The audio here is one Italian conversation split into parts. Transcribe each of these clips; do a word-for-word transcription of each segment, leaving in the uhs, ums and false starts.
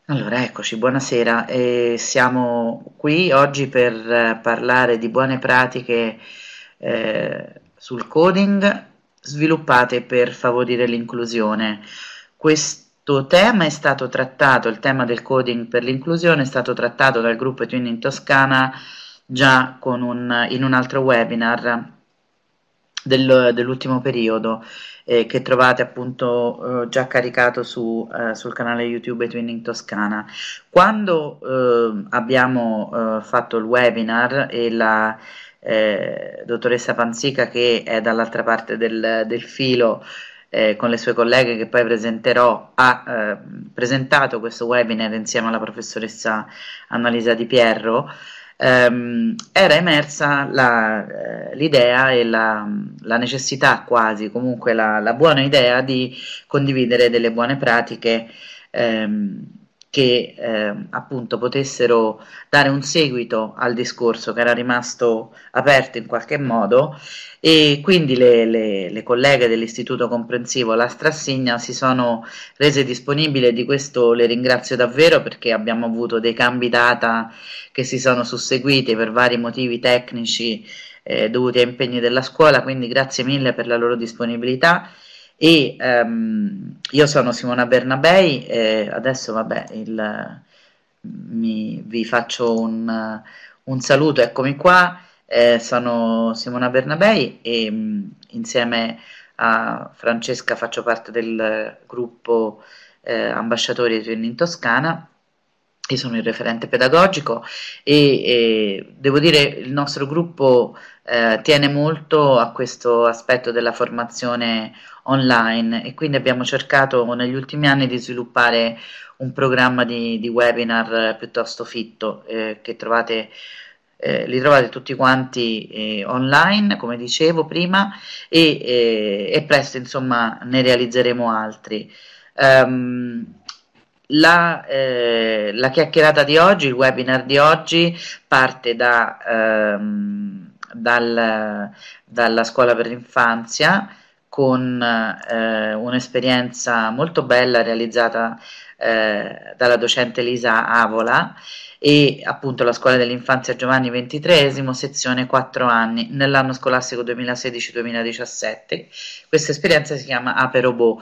Allora, eccoci, buonasera. Eh, siamo qui oggi per eh, parlare di buone pratiche eh, sul coding sviluppate per favorire l'inclusione. Questo tema è stato trattato, il tema del coding per l'inclusione è stato trattato dal gruppo Twinning Toscana già con un, in un altro webinar del- dell'ultimo periodo eh, che trovate appunto eh, già caricato su, eh, sul canale YouTube Twinning Toscana. Quando eh, abbiamo eh, fatto il webinar e la eh, dottoressa Panzica, che è dall'altra parte del, del filo eh, con le sue colleghe che poi presenterò, ha eh, presentato questo webinar insieme alla professoressa Annalisa Di Pierro. Ehm, era emersa la, eh, l'idea e la, la necessità quasi, comunque la, la buona idea di condividere delle buone pratiche ehm, che ehm, appunto potessero dare un seguito al discorso che era rimasto aperto in qualche modo, e quindi le, le, le colleghe dell'Istituto Comprensivo La Strassigna si sono rese disponibili, e di questo le ringrazio davvero, perché abbiamo avuto dei cambi data che si sono susseguiti per vari motivi tecnici eh, dovuti a impegni della scuola, quindi grazie mille per la loro disponibilità. E ehm, io sono Simona Bernabei, e adesso vabbè il, mi, vi faccio un, un saluto, eccomi qua. Eh, sono Simona Bernabei e mh, insieme a Francesca faccio parte del gruppo eh, ambasciatori in Toscana. Io sono il referente pedagogico e, e devo dire il nostro gruppo eh, tiene molto a questo aspetto della formazione online, e quindi abbiamo cercato negli ultimi anni di sviluppare un programma di, di webinar piuttosto fitto eh, che trovate, eh, li trovate tutti quanti eh, online, come dicevo prima, e, e, e presto insomma ne realizzeremo altri. Um, la, eh, la chiacchierata di oggi, il webinar di oggi, parte da, ehm, dal, dalla scuola per l'infanzia, con eh, un'esperienza molto bella realizzata eh, dalla docente Elisa Avola, e appunto la scuola dell'infanzia Giovanni ventitreesimo, sezione quattro anni, nell'anno scolastico duemilasedici duemiladiciassette. Questa esperienza si chiama Aperobò.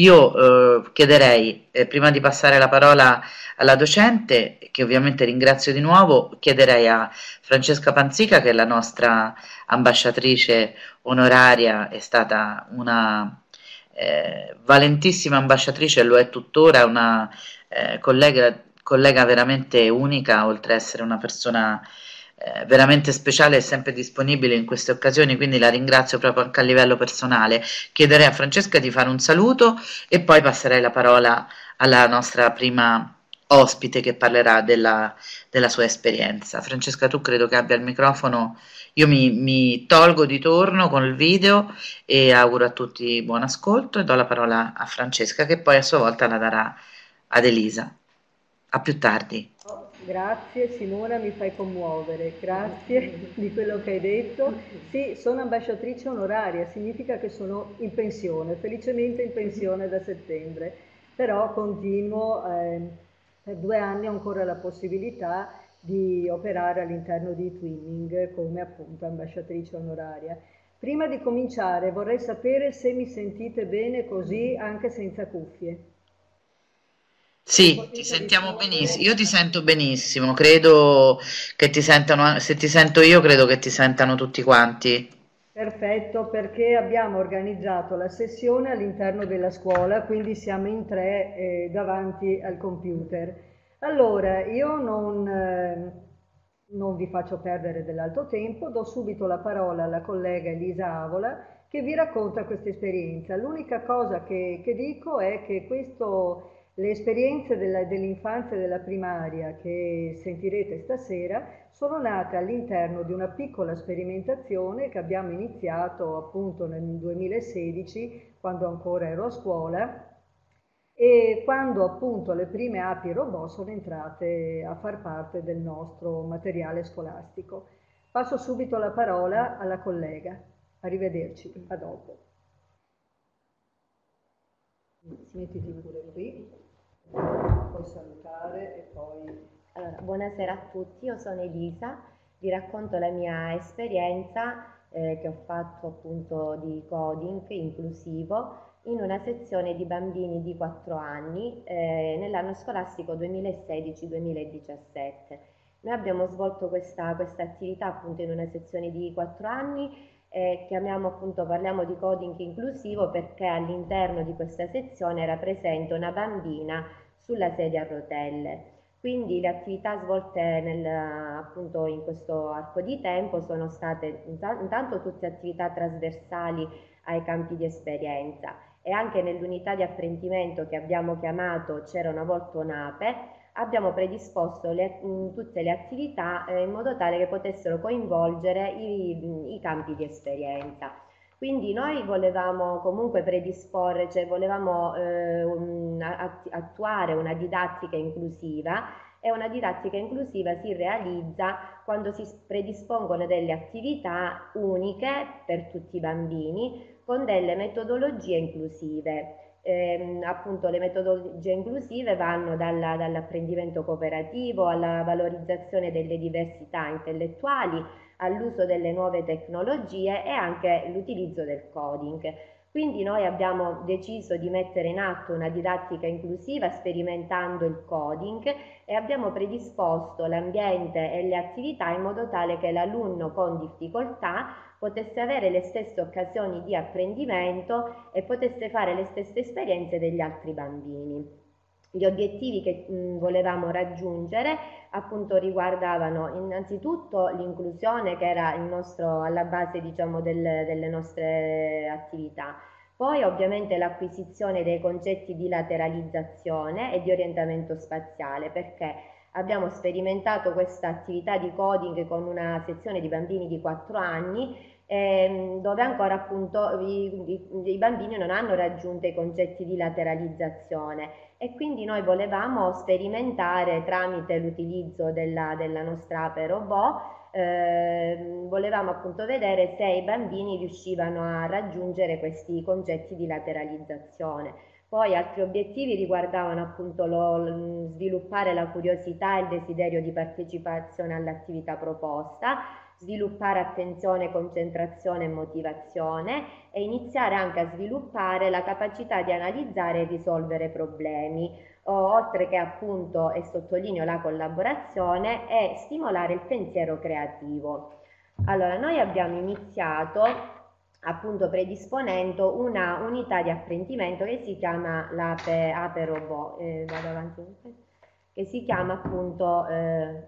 Io eh, chiederei, eh, prima di passare la parola alla docente, che ovviamente ringrazio di nuovo, chiederei a Francesca Panzica, che è la nostra ambasciatrice onoraria, è stata una eh, valentissima ambasciatrice, e lo è tuttora, una eh, collega, collega veramente unica, oltre ad essere una persona eh, veramente speciale e sempre disponibile in queste occasioni, quindi la ringrazio proprio anche a livello personale. Chiederei a Francesca di fare un saluto e poi passerei la parola alla nostra prima ospite che parlerà della, della sua esperienza. Francesca, tu credo che abbia il microfono. Io mi, mi tolgo di torno con il video e auguro a tutti buon ascolto, e do la parola a Francesca, che poi a sua volta la darà ad Elisa. A più tardi. Oh, grazie Simona, mi fai commuovere, grazie di quello che hai detto. Sì, sono ambasciatrice onoraria, significa che sono in pensione, felicemente in pensione da settembre, però continuo, eh, per due anni ho ancora la possibilità di operare all'interno di Twinning come appunto ambasciatrice onoraria. Prima di cominciare vorrei sapere se mi sentite bene così anche senza cuffie. Se mi Sì, ti potete sentiamo benissimo. rispondere. Io ti sento benissimo. Credo che ti sentano, se ti sento io, credo che ti sentano tutti quanti. Perfetto, perché abbiamo organizzato la sessione all'interno della scuola, quindi siamo in tre eh, davanti al computer. Allora, io non, eh, non vi faccio perdere dell'altro tempo, do subito la parola alla collega Elisa Avola che vi racconta questa esperienza. L'unica cosa che, che dico è che questo, le esperienze della- dell'infanzia e della primaria che sentirete stasera sono nate all'interno di una piccola sperimentazione che abbiamo iniziato appunto nel duemilasedici, quando ancora ero a scuola, e quando appunto le prime api robot sono entrate a far parte del nostro materiale scolastico. Passo subito la parola alla collega. Arrivederci, a dopo. Mettiti pure qui. vuoi salutare e poi... Allora, buonasera a tutti, io sono Elisa, vi racconto la mia esperienza eh, che ho fatto appunto di coding inclusivo in una sezione di bambini di quattro anni eh, nell'anno scolastico duemilasedici duemiladiciassette. Noi abbiamo svolto questa, questa attività appunto in una sezione di quattro anni. Eh, chiamiamo appunto, parliamo di coding inclusivo perché all'interno di questa sezione era presente una bambina sulla sedia a rotelle. Quindi le attività svolte nel, appunto in questo arco di tempo sono state intanto tutte attività trasversali ai campi di esperienza e anche nell'unità di apprendimento che abbiamo chiamato C'era una volta un'ape, abbiamo predisposto le, tutte le attività eh, in modo tale che potessero coinvolgere i, i campi di esperienza. Quindi noi volevamo comunque predisporre, cioè volevamo eh, un, attuare una didattica inclusiva e una didattica inclusiva si realizza quando si predispongono delle attività uniche per tutti i bambini con delle metodologie inclusive. Eh, appunto le metodologie inclusive vanno dalla, dall'apprendimento cooperativo alla valorizzazione delle diversità intellettuali, all'uso delle nuove tecnologie e anche l'utilizzo del coding. Quindi noi abbiamo deciso di mettere in atto una didattica inclusiva sperimentando il coding e abbiamo predisposto l'ambiente e le attività in modo tale che l'alunno con difficoltà potesse avere le stesse occasioni di apprendimento e potesse fare le stesse esperienze degli altri bambini. Gli obiettivi che mh, volevamo raggiungere appunto riguardavano innanzitutto l'inclusione che era il nostro, alla base diciamo del, delle nostre attività, poi ovviamente l'acquisizione dei concetti di lateralizzazione e di orientamento spaziale perché abbiamo sperimentato questa attività di coding con una sezione di bambini di quattro anni ehm, dove ancora appunto i, i, i bambini non hanno raggiunto i concetti di lateralizzazione e quindi noi volevamo sperimentare tramite l'utilizzo della, della nostra ape robot, eh, volevamo appunto vedere se i bambini riuscivano a raggiungere questi concetti di lateralizzazione. Poi altri obiettivi riguardavano appunto lo, lo, sviluppare la curiosità e il desiderio di partecipazione all'attività proposta, sviluppare attenzione, concentrazione e motivazione e iniziare anche a sviluppare la capacità di analizzare e risolvere problemi, o, oltre che appunto, e sottolineo la collaborazione, e stimolare il pensiero creativo. Allora, noi abbiamo iniziato appunto predisponendo una unità di apprendimento che si chiama l'Ape Ape Robot, eh, vado avanti, che si chiama appunto eh,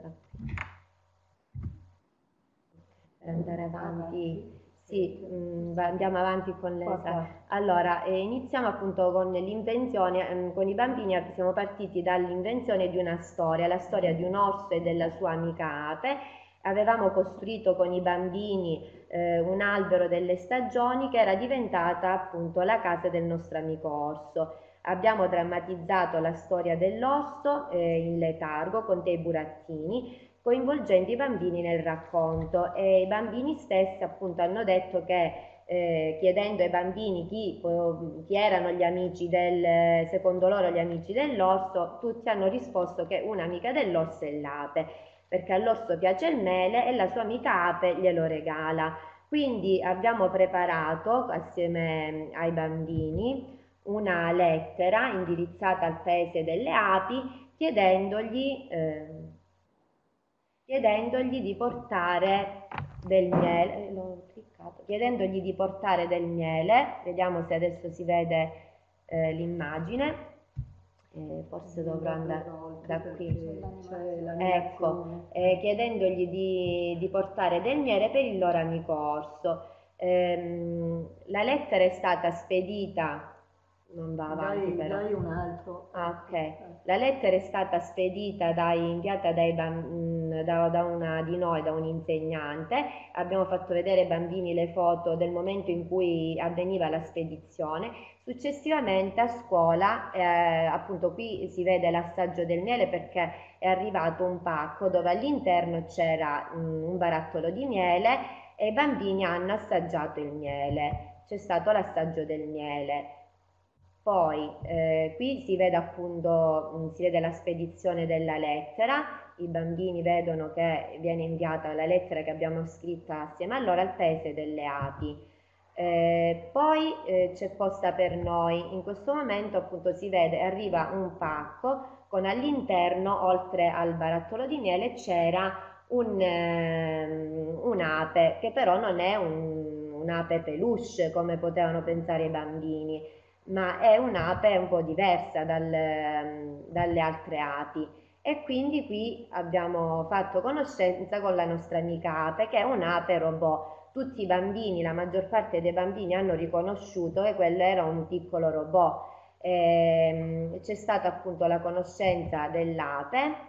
per andare avanti, sì, mh, andiamo avanti con le... Allora, eh, iniziamo appunto con l'invenzione, eh, con i bambini siamo partiti dall'invenzione di una storia, la storia di un orso e della sua amica ape. Avevamo costruito con i bambini eh, un albero delle stagioni che era diventata appunto la casa del nostro amico orso. Abbiamo drammatizzato la storia dell'orso eh, in letargo con dei burattini, coinvolgendo i bambini nel racconto e i bambini stessi appunto hanno detto che eh, chiedendo ai bambini chi, chi erano gli amici del, secondo loro gli amici dell'orso, tutti hanno risposto che un'amica dell'orso è l'ape, perché all'orso piace il mele e la sua amica ape glielo regala. Quindi abbiamo preparato assieme ai bambini una lettera indirizzata al paese delle api chiedendogli, eh, chiedendogli di portare del miele, l'ho cliccato, chiedendogli di portare del miele, vediamo se adesso si vede eh, l'immagine. Eh, forse dovrò andare da qui, ecco, eh, chiedendogli di, di portare del miele per il loro amico orso. Ehm, la lettera è stata spedita, non va avanti dai, però. Dai un altro. Ah, ok. La lettera è stata spedita, dai, inviata dai bambini, da, da una di noi, da un insegnante. Abbiamo fatto vedere ai bambini le foto del momento in cui avveniva la spedizione. Successivamente a scuola, eh, appunto qui si vede l'assaggio del miele perché è arrivato un pacco dove all'interno c'era mm, un barattolo di miele e i bambini hanno assaggiato il miele. C'è stato l'assaggio del miele. Poi eh, qui si vede appunto, mh, si vede la spedizione della lettera, i bambini vedono che viene inviata la lettera che abbiamo scritto assieme a loro al paese delle api. Eh, poi eh, c'è posta per noi, in questo momento appunto si vede, arriva un pacco con all'interno, oltre al barattolo di miele, c'era un, ehm, un'ape, che però non è un, un'ape peluche come potevano pensare i bambini, ma è un'ape un po' diversa dal, ehm, dalle altre api. E quindi qui abbiamo fatto conoscenza con la nostra amica ape, che è un'ape robot. Tutti i bambini, la maggior parte dei bambini hanno riconosciuto che quello era un piccolo robot. Ehm, c'è stata appunto la conoscenza dell'ape.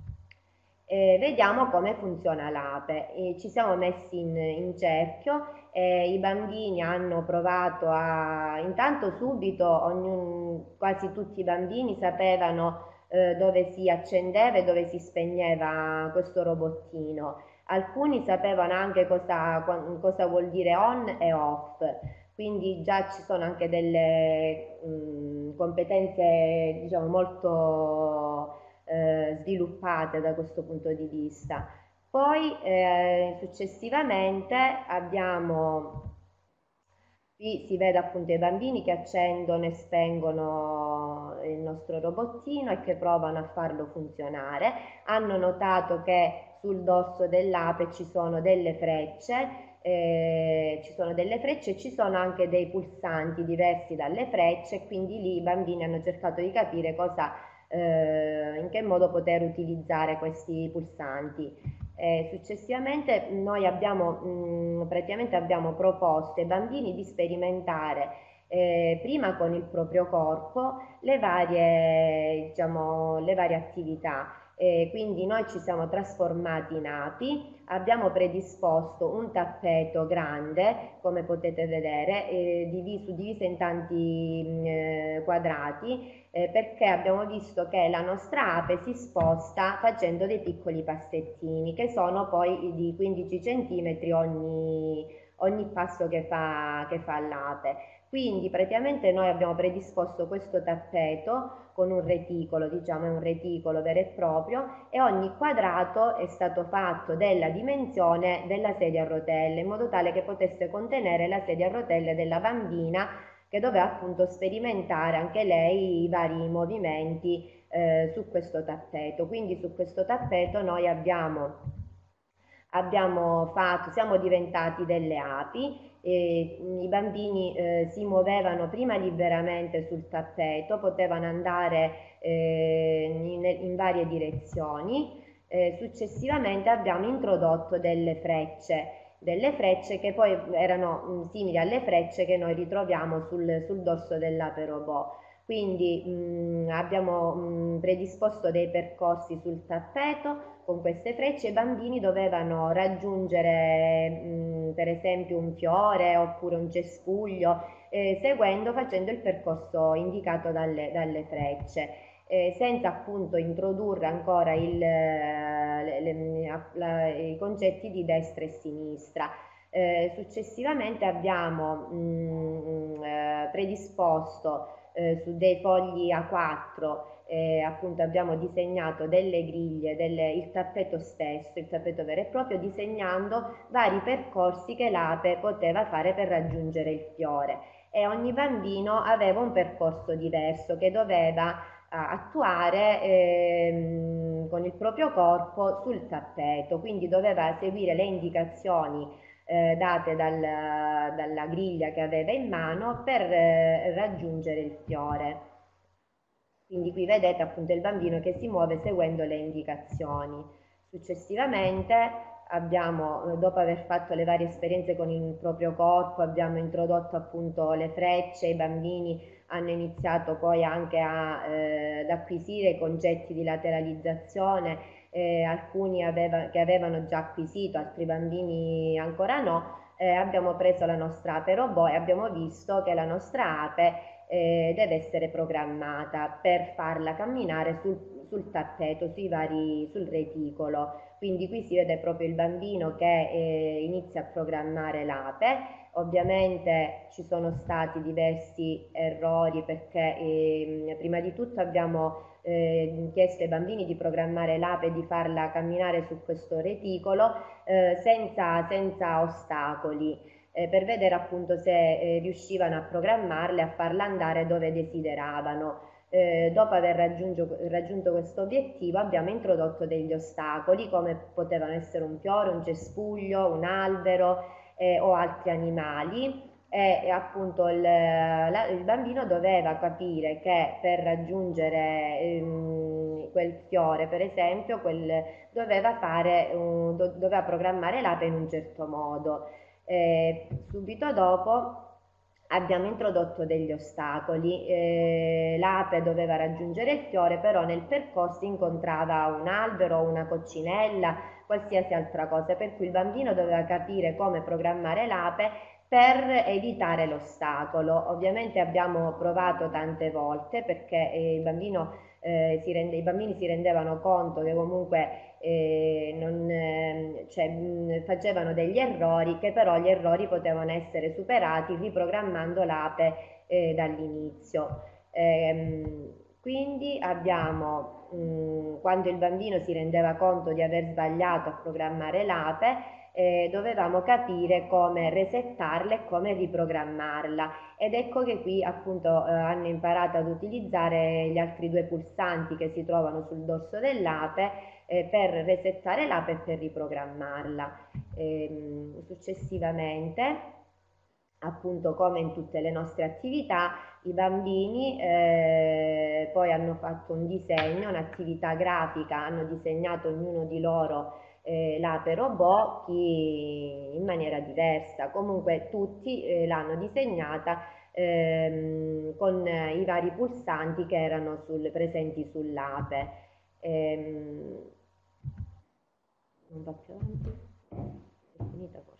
Eh, vediamo come funziona l'ape. Eh, ci siamo messi in, in cerchio e i bambini hanno provato a... Intanto subito ognun- quasi tutti i bambini sapevano eh, dove si accendeva e dove si spegneva questo robottino. Alcuni sapevano anche cosa, qua- cosa vuol dire on e off, quindi già ci sono anche delle mh, competenze, diciamo, molto eh, sviluppate da questo punto di vista. Poi eh, successivamente abbiamo, qui si vede appunto i bambini che accendono e spengono il nostro robottino e che provano a farlo funzionare. Hanno notato che sul dorso dell'ape ci sono delle frecce, eh, ci sono delle frecce e ci sono anche dei pulsanti diversi dalle frecce, quindi lì i bambini hanno cercato di capire cosa, eh, in che modo poter utilizzare questi pulsanti. Eh, successivamente noi abbiamo, mh, praticamente abbiamo proposto ai bambini di sperimentare eh, prima con il proprio corpo le varie, diciamo, le varie attività. Eh, quindi noi ci siamo trasformati in api, abbiamo predisposto un tappeto grande, come potete vedere, eh, diviso, diviso in tanti mh, eh, quadrati, eh, perché abbiamo visto che la nostra ape si sposta facendo dei piccoli passettini che sono poi di quindici centimetri ogni, ogni passo che fa, che fa l'ape. Quindi praticamente noi abbiamo predisposto questo tappeto con un reticolo, diciamo è un reticolo vero e proprio, e ogni quadrato è stato fatto della dimensione della sedia a rotelle, in modo tale che potesse contenere la sedia a rotelle della bambina che doveva appunto sperimentare anche lei i vari movimenti eh, su questo tappeto. Quindi su questo tappeto noi abbiamo, abbiamo fatto, siamo diventati delle api. E i bambini eh, si muovevano prima liberamente sul tappeto, potevano andare eh, in, in varie direzioni. Eh, successivamente abbiamo introdotto delle frecce delle frecce che poi erano mh, simili alle frecce che noi ritroviamo sul, sul dorso dell'ape robot. Quindi mh, abbiamo mh, predisposto dei percorsi sul tappeto con queste frecce, i bambini dovevano raggiungere mh, per esempio un fiore oppure un cespuglio, eh, seguendo, facendo il percorso indicato dalle, dalle frecce. Eh, senza appunto introdurre ancora il, le, le, la, i concetti di destra e sinistra. Eh, successivamente abbiamo mh, eh, predisposto eh, su dei fogli A quattro, eh, appunto abbiamo disegnato delle griglie, delle, il tappeto stesso, il tappeto vero e proprio, disegnando vari percorsi che l'ape poteva fare per raggiungere il fiore. E ogni bambino aveva un percorso diverso che doveva attuare ehm, con il proprio corpo sul tappeto, quindi doveva seguire le indicazioni eh, date dal, dalla griglia che aveva in mano per eh, raggiungere il fiore. Quindi qui vedete appunto il bambino che si muove seguendo le indicazioni. Successivamente abbiamo, dopo aver fatto le varie esperienze con il proprio corpo, abbiamo introdotto appunto le frecce, i bambini hanno iniziato poi anche a, eh, ad acquisire i concetti di lateralizzazione, eh, alcuni aveva, che avevano già acquisito, altri bambini ancora no. Eh, abbiamo preso la nostra ape robot e abbiamo visto che la nostra ape eh, deve essere programmata per farla camminare sul, sul tappeto, sui vari, sul reticolo. Quindi qui si vede proprio il bambino che eh, inizia a programmare l'ape, Ovviamente ci sono stati diversi errori perché ehm, prima di tutto abbiamo eh, chiesto ai bambini di programmare l'ape e di farla camminare su questo reticolo eh, senza, senza ostacoli, eh, per vedere appunto se eh, riuscivano a programmarle, a farla andare dove desideravano. Eh, dopo aver raggiunto, raggiunto questo obiettivo abbiamo introdotto degli ostacoli come potevano essere un fiore, un cespuglio, un albero eh, o altri animali e, e appunto il, la, il bambino doveva capire che per raggiungere ehm, quel fiore per esempio quel, doveva, fare, um, do, doveva programmare l'ape in un certo modo. Eh, subito dopo abbiamo introdotto degli ostacoli, eh, l'ape doveva raggiungere il fiore, però nel percorso incontrava un albero, una coccinella, qualsiasi altra cosa, per cui il bambino doveva capire come programmare l'ape per evitare l'ostacolo. Ovviamente abbiamo provato tante volte perché eh, il bambino, eh, si rende, i bambini si rendevano conto che comunque eh, non, eh, cioè, mh, facevano degli errori, che però gli errori potevano essere superati riprogrammando l'ape eh, dall'inizio. Ehm, quindi abbiamo, mh, quando il bambino si rendeva conto di aver sbagliato a programmare l'ape, eh, dovevamo capire come resettarla e come riprogrammarla, ed ecco che qui appunto eh, hanno imparato ad utilizzare gli altri due pulsanti che si trovano sul dorso dell'ape eh, per resettare l'ape e per riprogrammarla. Ehm, successivamente, appunto come in tutte le nostre attività, i bambini eh, poi hanno fatto un disegno, un'attività grafica, hanno disegnato ognuno di loro eh, l'ape robot, chi in maniera diversa, comunque tutti eh, l'hanno disegnata ehm, con i vari pulsanti che erano sul, presenti sull'ape. Ehm, non va più avanti? È finita forse?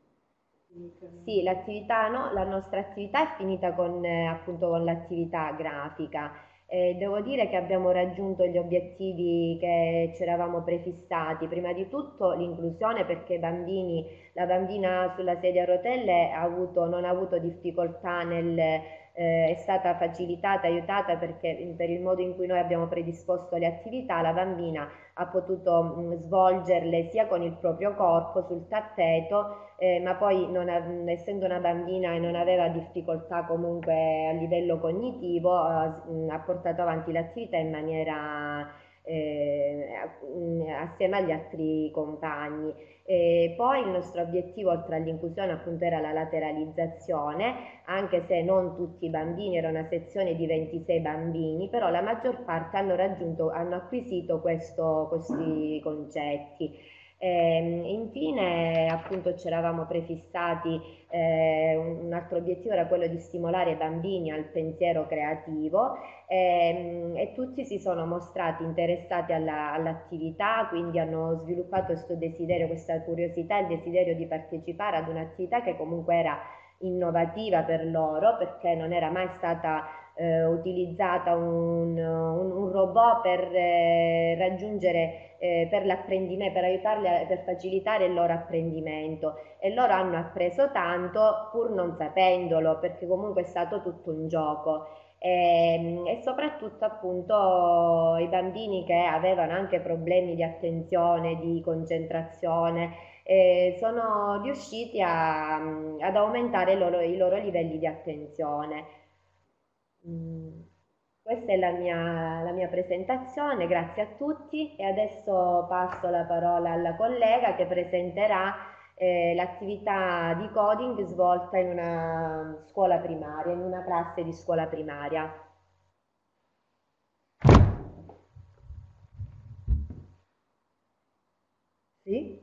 Sì, l'attività, no, la nostra attività è finita con, eh, appunto con l'attività grafica. Eh, devo dire che abbiamo raggiunto gli obiettivi che ci eravamo prefissati. Prima di tutto l'inclusione, perché i bambini, la bambina sulla sedia a rotelle ha avuto, non ha avuto difficoltà nel, eh, è stata facilitata, aiutata perché per il modo in cui noi abbiamo predisposto le attività, la bambina ha potuto mh, svolgerle sia con il proprio corpo sul tappeto, eh, ma poi non ha, essendo una bambina e non aveva difficoltà comunque a livello cognitivo, eh, ha portato avanti l'attività in maniera eh, assieme agli altri compagni. E poi il nostro obiettivo, oltre all'inclusione, appunto era la lateralizzazione, anche se non tutti i bambini, era una sezione di ventisei bambini, però la maggior parte hanno raggiunto, hanno acquisito questo, questi concetti. E, infine appunto ci eravamo prefissati eh, un altro obiettivo era quello di stimolare i bambini al pensiero creativo e, e tutti si sono mostrati interessati alla, all'attività, quindi hanno sviluppato questo desiderio, questa curiosità, il desiderio di partecipare ad un'attività che comunque era innovativa per loro, perché non era mai stata eh, utilizzata un, un, un robot per eh, raggiungere, eh, per l'apprendimento, per aiutarli, a, per facilitare il loro apprendimento, e loro hanno appreso tanto pur non sapendolo, perché comunque è stato tutto un gioco. E, e soprattutto appunto i bambini che avevano anche problemi di attenzione, di concentrazione, eh, sono riusciti a, ad aumentare i loro, i loro livelli di attenzione. Mm, Questa è la mia, la mia presentazione, grazie a tutti, e adesso passo la parola alla collega che presenterà eh, l'attività di coding svolta in una scuola primaria, in una classe di scuola primaria. Sì?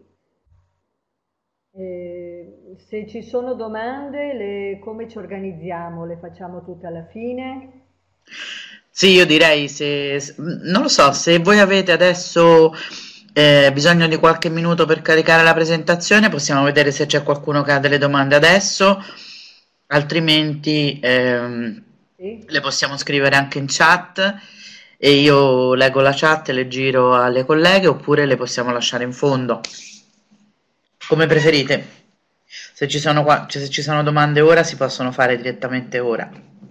Eh, se ci sono domande, le- come ci organizziamo? Le facciamo tutte alla fine? Sì, io direi se, s- non lo so, se voi avete adesso eh, bisogno di qualche minuto per caricare la presentazione, possiamo vedere se c'è qualcuno che ha delle domande adesso, altrimenti ehm, Sì? le possiamo scrivere anche in chat e io leggo la chat e le giro alle colleghe, oppure le possiamo lasciare in fondo, come preferite. Se Se ci sono, qua- cioè, se ci sono domande ora si possono fare direttamente ora.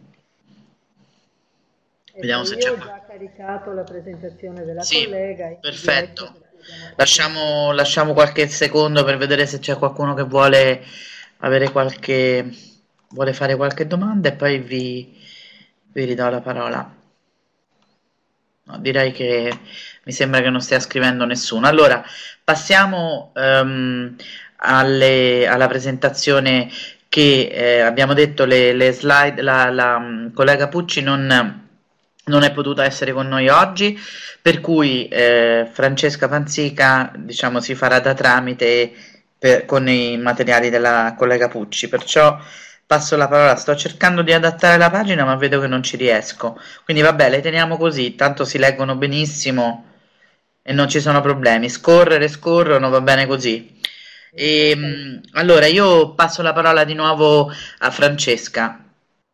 Ecco, Vediamo se c'è io ho qua. già caricato la presentazione della Sì, collega in P D F, perfetto. per cui abbiamo poco tempo. Lasciamo, lasciamo qualche secondo per vedere se c'è qualcuno che vuole avere qualche, vuole fare qualche domanda e poi vi, vi ridò la parola. No, direi che mi sembra che non stia scrivendo nessuno. Allora, passiamo ehm, alle- alla presentazione che eh, abbiamo detto, le, le slide, la, la, mm, collega Pucci non, non è potuta essere con noi oggi, per cui eh, Francesca Panzica, diciamo, si farà da tramite per- con i materiali della collega Pucci, perciò passo la parola. Sto cercando di adattare la pagina, ma vedo che non ci riesco. Quindi vabbè, le teniamo così, tanto si leggono benissimo e non ci sono problemi. Scorrere, scorrono, va bene così. Sì, perfetto. Ehm, allora, io passo la parola di nuovo a Francesca.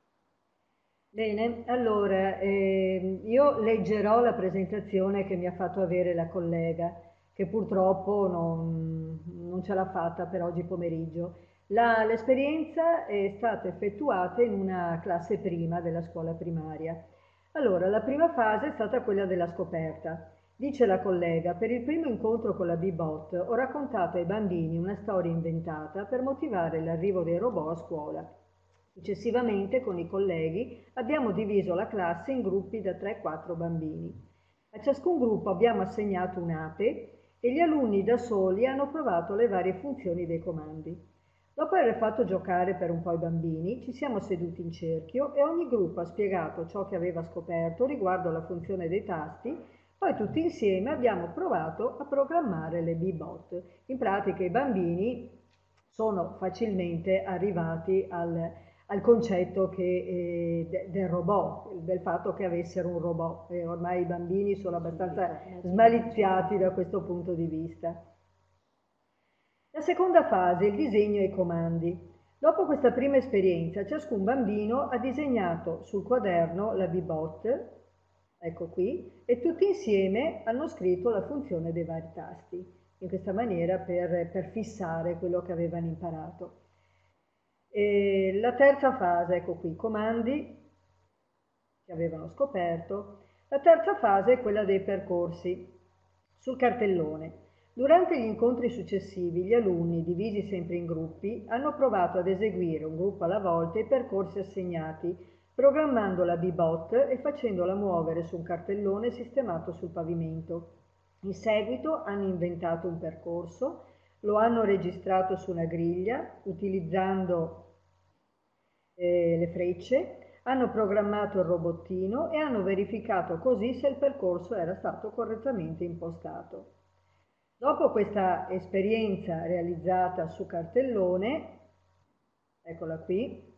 Bene, allora ehm, io leggerò la presentazione che mi ha fatto avere la collega, che purtroppo non, non ce l'ha fatta per oggi pomeriggio. La- l'esperienza è stata effettuata in una classe prima della scuola primaria. Allora, la prima fase è stata quella della scoperta. Dice la collega, per il primo incontro con la B-Bot ho raccontato ai bambini una storia inventata per motivare l'arrivo dei robot a scuola. Successivamente, con i colleghi, abbiamo diviso la classe in gruppi da tre quattro bambini. A ciascun gruppo abbiamo assegnato un'ape e gli alunni da soli hanno provato le varie funzioni dei comandi. Dopo aver fatto giocare per un po' i bambini, ci siamo seduti in cerchio e ogni gruppo ha spiegato ciò che aveva scoperto riguardo alla funzione dei tasti, poi tutti insieme abbiamo provato a programmare le B-Bot. In pratica i bambini sono facilmente arrivati al, al concetto che, eh, de- del robot, del fatto che avessero un robot. E ormai i bambini sono abbastanza smaliziati da questo punto di vista. La seconda fase, il disegno e i comandi. Dopo questa prima esperienza, ciascun bambino ha disegnato sul quaderno la B-Bot, ecco qui, e tutti insieme hanno scritto la funzione dei vari tasti, in questa maniera per, per fissare quello che avevano imparato. E la terza fase, ecco qui, comandi che avevano scoperto. La terza fase è quella dei percorsi sul cartellone. Durante gli incontri successivi, gli alunni, divisi sempre in gruppi, hanno provato ad eseguire un gruppo alla volta i percorsi assegnati, programmando la B-Bot e facendola muovere su un cartellone sistemato sul pavimento. In seguito hanno inventato un percorso, lo hanno registrato su una griglia utilizzando eh, le frecce, hanno programmato il robottino e hanno verificato così se il percorso era stato correttamente impostato. Dopo questa esperienza realizzata su cartellone, eccola qui,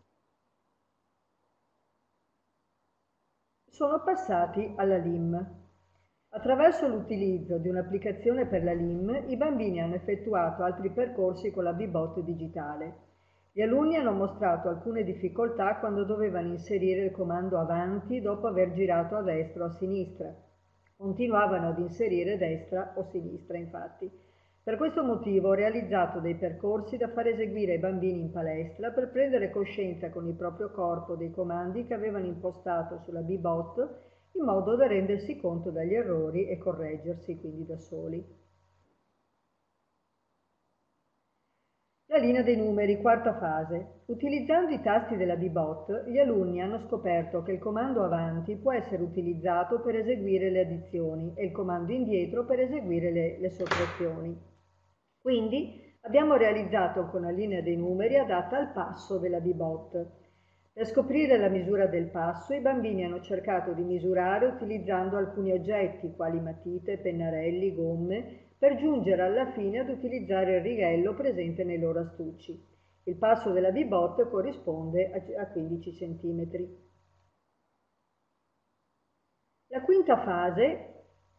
sono passati alla L I M. Attraverso l'utilizzo di un'applicazione per la L I M, i bambini hanno effettuato altri percorsi con la B-Bot digitale. Gli alunni hanno mostrato alcune difficoltà quando dovevano inserire il comando avanti dopo aver girato a destra o a sinistra. Continuavano ad inserire destra o sinistra, infatti. Per questo motivo ho realizzato dei percorsi da far eseguire ai bambini in palestra per prendere coscienza con il proprio corpo dei comandi che avevano impostato sulla B-Bot in modo da rendersi conto degli errori e correggersi quindi da soli. La linea dei numeri, quarta fase. Utilizzando i tasti della B-Bot, gli alunni hanno scoperto che il comando avanti può essere utilizzato per eseguire le addizioni e il comando indietro per eseguire le, le sottrazioni. Quindi abbiamo realizzato con la linea dei numeri adatta al passo della B-Bot. Per scoprire la misura del passo, i bambini hanno cercato di misurare utilizzando alcuni oggetti, quali matite, pennarelli, gomme, per giungere alla fine ad utilizzare il righello presente nei loro astucci. Il passo della B-Bot corrisponde a quindici centimetri. La quinta fase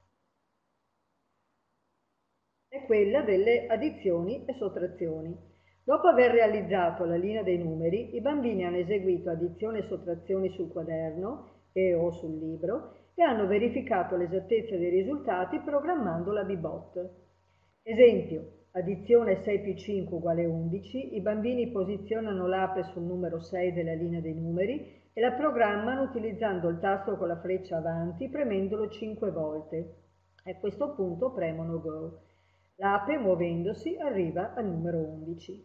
è quella delle addizioni e sottrazioni. Dopo aver realizzato la linea dei numeri, i bambini hanno eseguito addizioni e sottrazioni sul quaderno e o sul libro e hanno verificato l'esattezza dei risultati programmando la B-Bot. Esempio, addizione sei più cinque uguale undici, i bambini posizionano l'ape sul numero sei della linea dei numeri e la programmano utilizzando il tasto con la freccia avanti, premendolo cinque volte. A questo punto premono Go. L'ape, muovendosi, arriva al numero undici.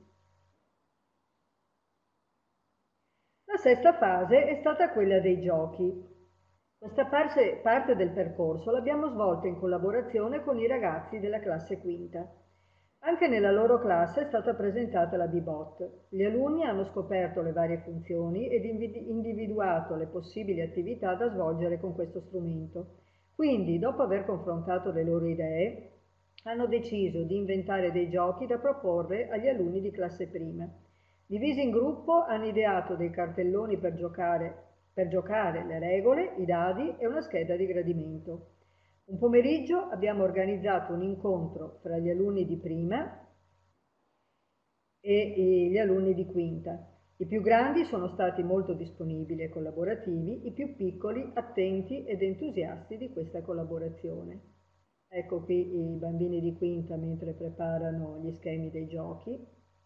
La sesta fase è stata quella dei giochi. Questa parte, parte del percorso l'abbiamo svolta in collaborazione con i ragazzi della classe quinta. Anche nella loro classe è stata presentata la B-Bot. Gli alunni hanno scoperto le varie funzioni ed individuato le possibili attività da svolgere con questo strumento. Quindi, dopo aver confrontato le loro idee, hanno deciso di inventare dei giochi da proporre agli alunni di classe prima. Divisi in gruppo, hanno ideato dei cartelloni per giocare, per giocare le regole, i dadi e una scheda di gradimento. Un pomeriggio abbiamo organizzato un incontro fra gli alunni di prima e gli alunni di quinta. I più grandi sono stati molto disponibili e collaborativi, i più piccoli attenti ed entusiasti di questa collaborazione. Ecco qui i bambini di quinta mentre preparano gli schemi dei giochi.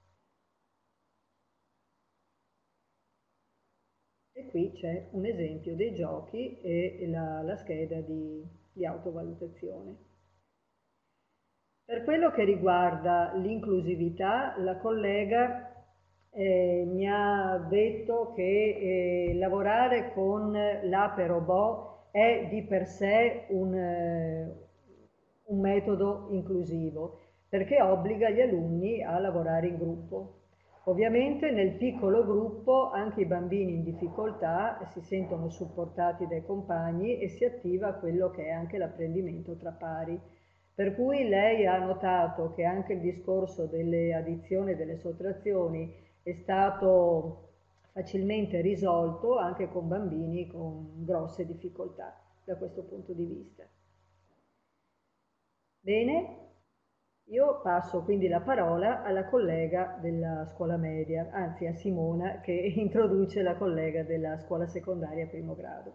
E qui c'è un esempio dei giochi e la, la scheda di, di autovalutazione. Per quello che riguarda l'inclusività, la collega eh, mi ha detto che eh, lavorare con l'Ape Robot è di per sé un, eh, un metodo inclusivo, perché obbliga gli alunni a lavorare in gruppo. Ovviamente nel piccolo gruppo anche i bambini in difficoltà si sentono supportati dai compagni e si attiva quello che è anche l'apprendimento tra pari. Per cui lei ha notato che anche il discorso delle addizioni e delle sottrazioni è stato facilmente risolto anche con bambini con grosse difficoltà da questo punto di vista. Bene? Io passo quindi la parola alla collega della scuola media, anzi a Simona che introduce la collega della scuola secondaria primo grado.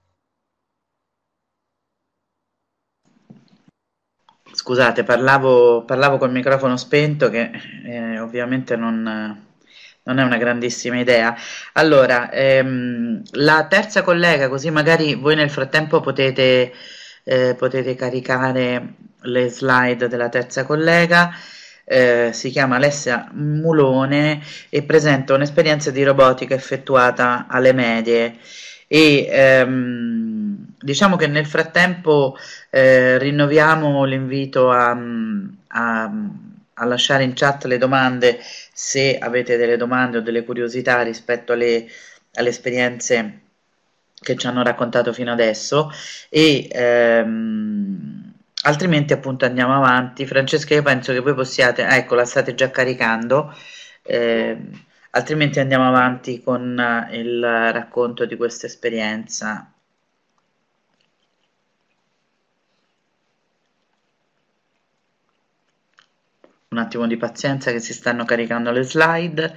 Scusate, parlavo, parlavo col microfono spento che eh, ovviamente non, non è una grandissima idea. Allora, ehm, la terza collega, così magari voi nel frattempo potete, eh, potete caricare le slide della terza collega, eh, si chiama Alessia Mulone e presenta un'esperienza di robotica effettuata alle medie e ehm, diciamo che nel frattempo eh, rinnoviamo l'invito a, a, a lasciare in chat le domande se avete delle domande o delle curiosità rispetto alle, alle esperienze che ci hanno raccontato fino adesso e ehm, altrimenti appunto andiamo avanti. Francesca, io penso che voi possiate, ah, ecco, la state già caricando, eh, altrimenti andiamo avanti con il racconto di questa esperienza. Un attimo di pazienza che si stanno caricando le slide.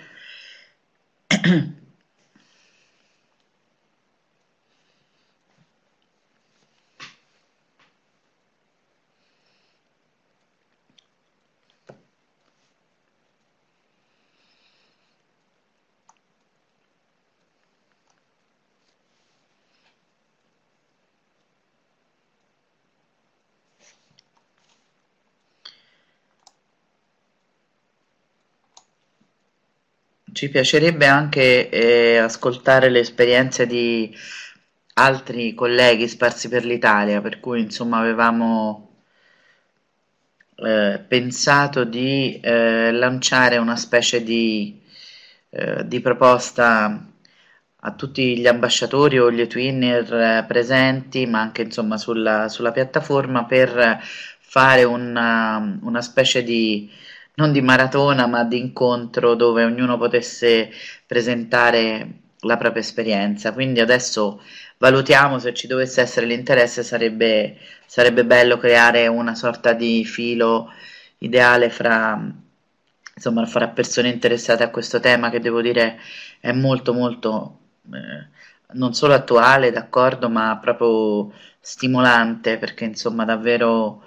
Ci piacerebbe anche eh, ascoltare le esperienze di altri colleghi sparsi per l'Italia, per cui insomma avevamo eh, pensato di eh, lanciare una specie di, eh, di proposta a tutti gli ambasciatori o gli twinner eh, presenti, ma anche insomma sulla, sulla piattaforma per fare una, una specie di non di maratona ma di incontro dove ognuno potesse presentare la propria esperienza. Quindi adesso valutiamo se ci dovesse essere l'interesse, sarebbe, sarebbe bello creare una sorta di filo ideale fra, insomma, fra persone interessate a questo tema che devo dire è molto molto eh, non solo attuale, d'accordo, ma proprio stimolante perché insomma davvero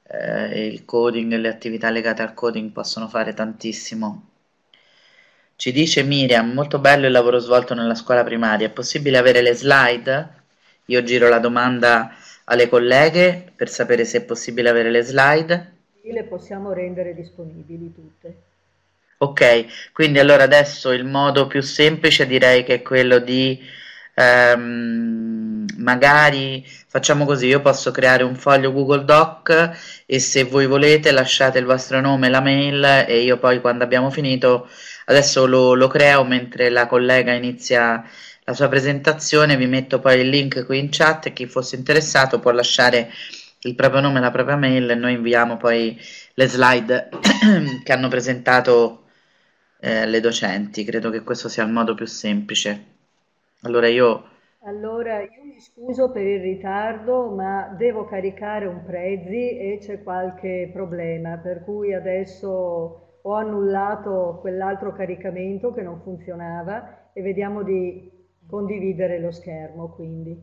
eh, e il coding e le attività legate al coding possono fare tantissimo. Ci dice Miriam, molto bello il lavoro svolto nella scuola primaria, è possibile avere le slide? Io giro la domanda alle colleghe per sapere se è possibile avere le slide. Sì, le possiamo rendere disponibili tutte. Ok, quindi allora adesso il modo più semplice direi che è quello di ehm, magari facciamo così, io posso creare un foglio Google Doc e se voi volete lasciate il vostro nome e la mail e io poi quando abbiamo finito, adesso lo, lo creo mentre la collega inizia la sua presentazione, vi metto poi il link qui in chat e chi fosse interessato può lasciare il proprio nome e la propria mail e noi inviamo poi le slide che hanno presentato eh, le docenti. Credo che questo sia il modo più semplice. Allora io, Allora, io mi scuso per il ritardo, ma devo caricare un Prezi e c'è qualche problema, per cui adesso ho annullato quell'altro caricamento che non funzionava e vediamo di condividere lo schermo, quindi.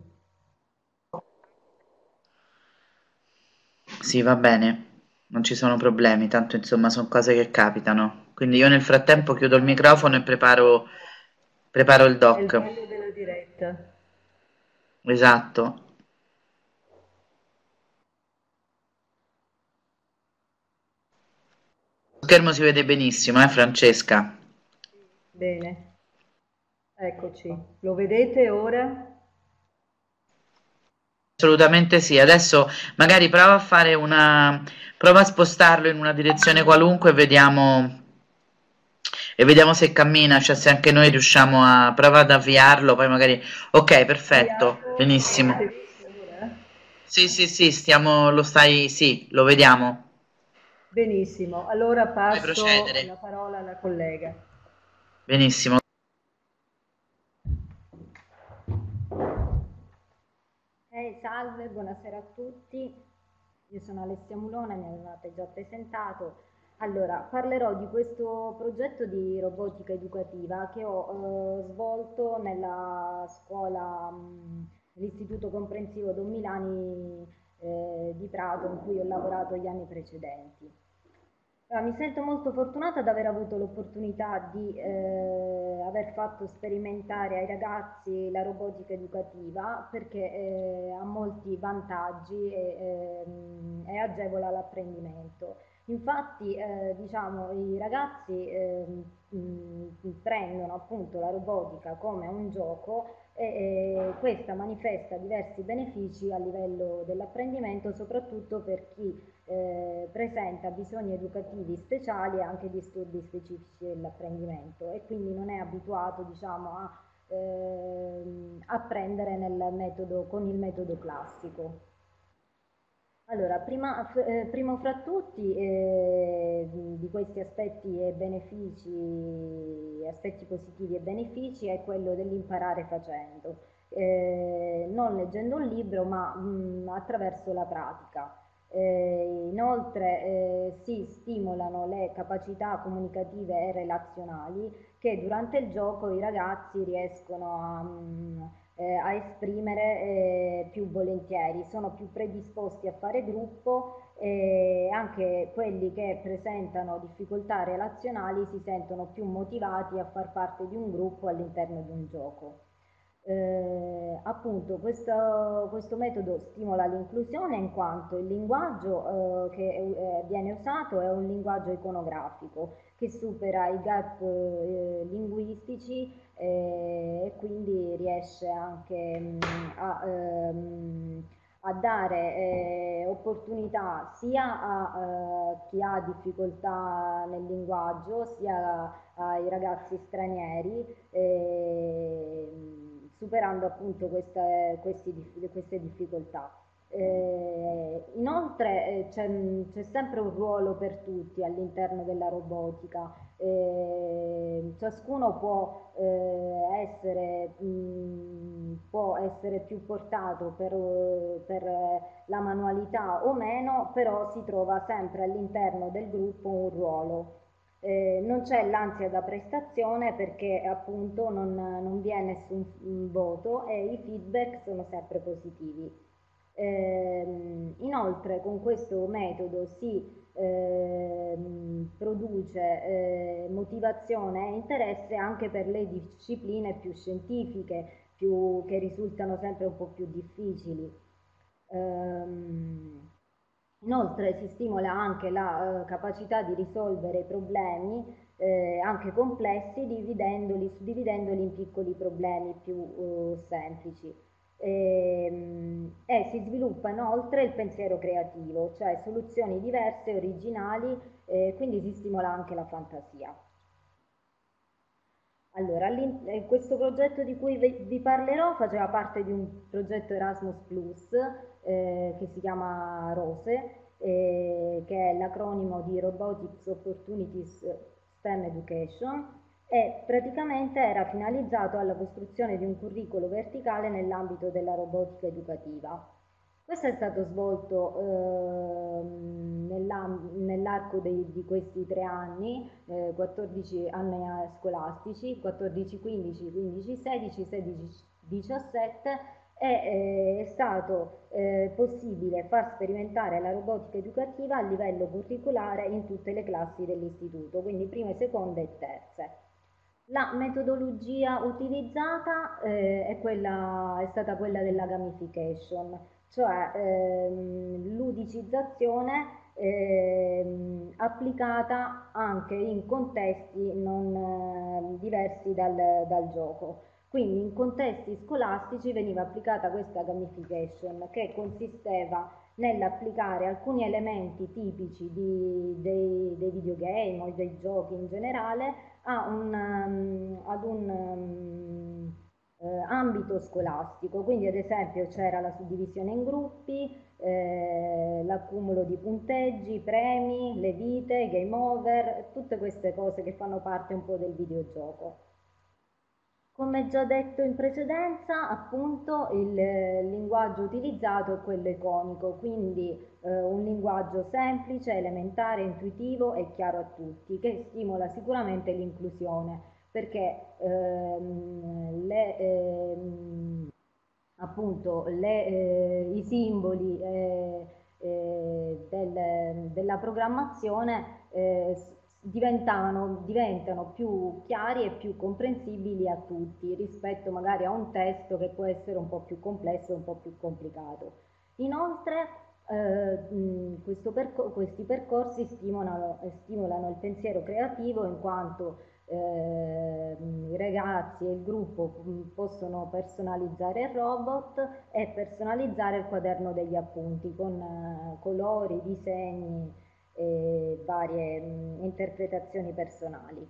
sì, va bene, non ci sono problemi, tanto insomma sono cose che capitano. Quindi io nel frattempo chiudo il microfono e preparo, preparo il È il doc. bello della diretta. Esatto. Lo schermo si vede benissimo, eh Francesca? Bene, eccoci. Lo vedete ora? Assolutamente sì. Adesso magari prova a fare una, prova a spostarlo in una direzione qualunque e vediamo, e vediamo se cammina, cioè se anche noi riusciamo a, prova ad avviarlo, poi magari, ok, perfetto, Avviato, benissimo. l'avete visto ora? Sì, sì, sì, stiamo, lo stai, sì, lo vediamo. Benissimo, allora Puoi passo procedere. la parola alla collega. Benissimo. Eh, salve, buonasera a tutti. Io sono Alessia Mulone, mi avevate già presentato. Allora, parlerò di questo progetto di robotica educativa che ho eh, svolto nella scuola, mh, l'Istituto Comprensivo Don Milani eh, di Prato, in cui ho lavorato gli anni precedenti. Allora, mi sento molto fortunata ad aver avuto l'opportunità di eh, aver fatto sperimentare ai ragazzi la robotica educativa perché eh, ha molti vantaggi e, ehm, e agevola l'apprendimento. Infatti, eh, diciamo, i ragazzi ehm, mh, prendono appunto la robotica come un gioco e, e questa manifesta diversi benefici a livello dell'apprendimento, soprattutto per chi eh, presenta bisogni educativi speciali e anche disturbi specifici dell'apprendimento e quindi non è abituato, diciamo, a ehm, apprendere nel metodo, con il metodo classico. Allora, prima, f- eh, primo fra tutti eh, di questi aspetti e benefici, aspetti positivi e benefici è quello dell'imparare facendo, eh, non leggendo un libro ma mh, attraverso la pratica. Eh, inoltre eh, si stimolano le capacità comunicative e relazionali che durante il gioco i ragazzi riescono a, mh, eh, a esprimere eh, più volentieri, sono più predisposti a fare gruppo e anche quelli che presentano difficoltà relazionali si sentono più motivati a far parte di un gruppo all'interno di un gioco. Eh, appunto, questo, questo metodo stimola l'inclusione in quanto il linguaggio eh, che eh, viene usato è un linguaggio iconografico che supera i gap eh, linguistici eh, e quindi riesce anche mh, a, ehm, a dare eh, opportunità sia a eh, chi ha difficoltà nel linguaggio, sia ai ragazzi stranieri, eh, superando appunto queste, questi, queste difficoltà. Eh, inoltre eh, c'è, c'è sempre un ruolo per tutti all'interno della robotica, eh, ciascuno può, eh, essere, mh, può essere più portato per, per la manualità o meno, però si trova sempre all'interno del gruppo un ruolo. Eh, non c'è l'ansia da prestazione perché appunto non, non vi è nessun mm, voto e i feedback sono sempre positivi. Ehm, inoltre con questo metodo si ehm, produce eh, motivazione e interesse anche per le discipline più scientifiche, più, che risultano sempre un po' più difficili. Ehm, Inoltre si stimola anche la eh, capacità di risolvere problemi eh, anche complessi, dividendoli, suddividendoli in piccoli problemi più eh, semplici. E, e si sviluppa inoltre il pensiero creativo, cioè soluzioni diverse, originali, eh, quindi si stimola anche la fantasia. Allora, eh, questo progetto di cui vi vi parlerò faceva parte di un progetto Erasmus Plus eh, che si chiama ROSE, eh, che è l'acronimo di Robotics Opportunities STEM Education, e praticamente era finalizzato alla costruzione di un curriculum verticale nell'ambito della robotica educativa. Questo è stato svolto ehm, nell'arco dei- di questi tre anni, eh, quattordici anni eh, scolastici, quattordici quindici, quindici sedici, sedici diciassette, e eh, è stato eh, possibile far sperimentare la robotica educativa a livello curriculare in tutte le classi dell'istituto, quindi prime, seconde e terze. La metodologia utilizzata eh, è, quella, è stata quella della gamification, cioè ehm, ludicizzazione ehm, applicata anche in contesti non eh, diversi dal, dal gioco. Quindi in contesti scolastici veniva applicata questa gamification, che consisteva nell'applicare alcuni elementi tipici di- dei, dei videogame o dei giochi in generale a un, um, ad un um, eh, ambito scolastico. Quindi ad esempio c'era la suddivisione in gruppi, eh, l'accumulo di punteggi, premi, le vite, game over, tutte queste cose che fanno parte un po' del videogioco. Come già detto in precedenza, appunto il eh, linguaggio utilizzato è quello iconico, quindi eh, un linguaggio semplice, elementare, intuitivo e chiaro a tutti, che stimola sicuramente l'inclusione, perché ehm, le, ehm, appunto le, eh, i simboli eh, eh, del- della programmazione eh, diventavano, diventano più chiari e più comprensibili a tutti rispetto magari a un testo che può essere un po' più complesso e un po' più complicato. Inoltre eh, mh, questo percor- questi percorsi stimolano, eh, stimolano il pensiero creativo in quanto eh, i ragazzi e il gruppo mh, possono personalizzare il robot e personalizzare il quaderno degli appunti con eh, colori, disegni e varie mh, interpretazioni personali.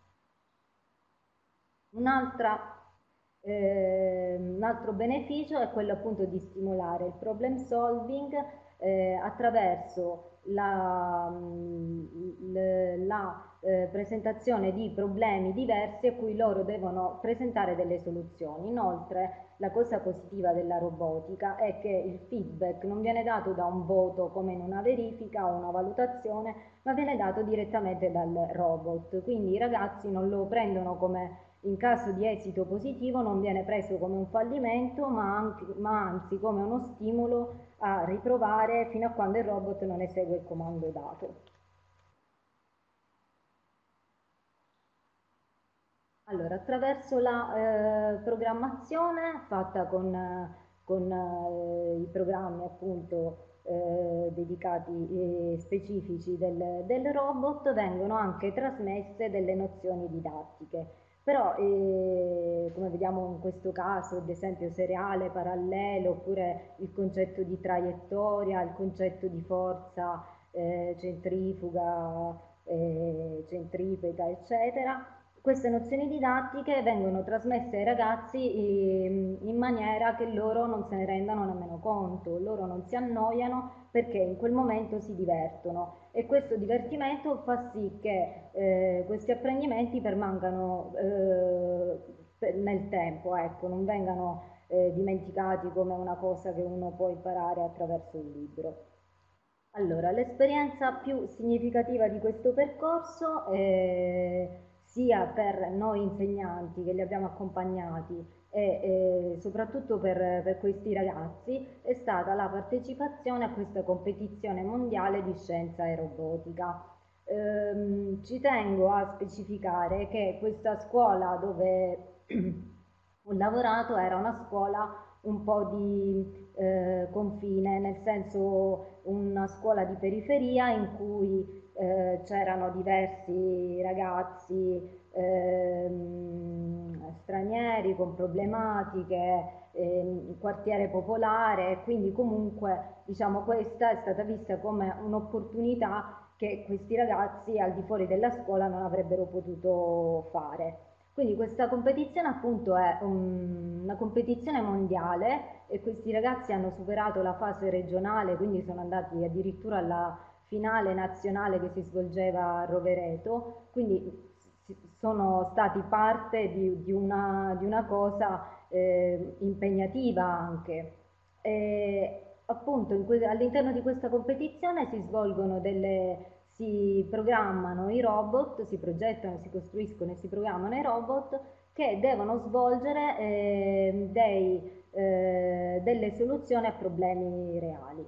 Un'altra, eh, un altro beneficio è quello appunto di stimolare il problem solving eh, attraverso la, mh, l- la, eh, presentazione di problemi diversi a cui loro devono presentare delle soluzioni. Inoltre, la cosa positiva della robotica è che il feedback non viene dato da un voto come in una verifica o una valutazione, ma viene dato direttamente dal robot. Quindi i ragazzi non lo prendono come, in caso di esito positivo, non viene preso come un fallimento, ma, anche, ma anzi come uno stimolo a riprovare fino a quando il robot non esegue il comando dato. Allora, attraverso la eh, programmazione fatta con, eh, con eh, i programmi appunto eh, dedicati e specifici del, del robot vengono anche trasmesse delle nozioni didattiche. Però, eh, come vediamo in questo caso, ad esempio seriale, parallelo, oppure il concetto di traiettoria, il concetto di forza eh, centrifuga, eh, centripeta, eccetera, queste nozioni didattiche vengono trasmesse ai ragazzi in, in maniera che loro non se ne rendano nemmeno conto, loro non si annoiano perché in quel momento si divertono e questo divertimento fa sì che eh, questi apprendimenti permangano eh, per- nel tempo, ecco, non vengano eh, dimenticati come una cosa che uno può imparare attraverso un libro. Allora, l'esperienza più significativa di questo percorso, eh, sia per noi insegnanti che li abbiamo accompagnati, e, e soprattutto per, per questi ragazzi è stata la partecipazione a questa competizione mondiale di scienza e robotica. Ehm, ci tengo a specificare che questa scuola dove ho lavorato era una scuola un po' di eh, confine, nel senso una scuola di periferia in cui eh, c'erano diversi ragazzi ehm, stranieri con problematiche, ehm, quartiere popolare, quindi comunque diciamo questa è stata vista come un'opportunità che questi ragazzi al di fuori della scuola non avrebbero potuto fare. Quindi questa competizione appunto è un- una competizione mondiale e questi ragazzi hanno superato la fase regionale, quindi sono andati addirittura alla finale nazionale che si svolgeva a Rovereto, quindi si- sono stati parte di, di una, di una cosa eh, impegnativa anche. E, appunto in que- all'interno di questa competizione si svolgono delle, si programmano i robot, si progettano, si costruiscono e si programmano i robot che devono svolgere eh, dei, eh, delle soluzioni a problemi reali.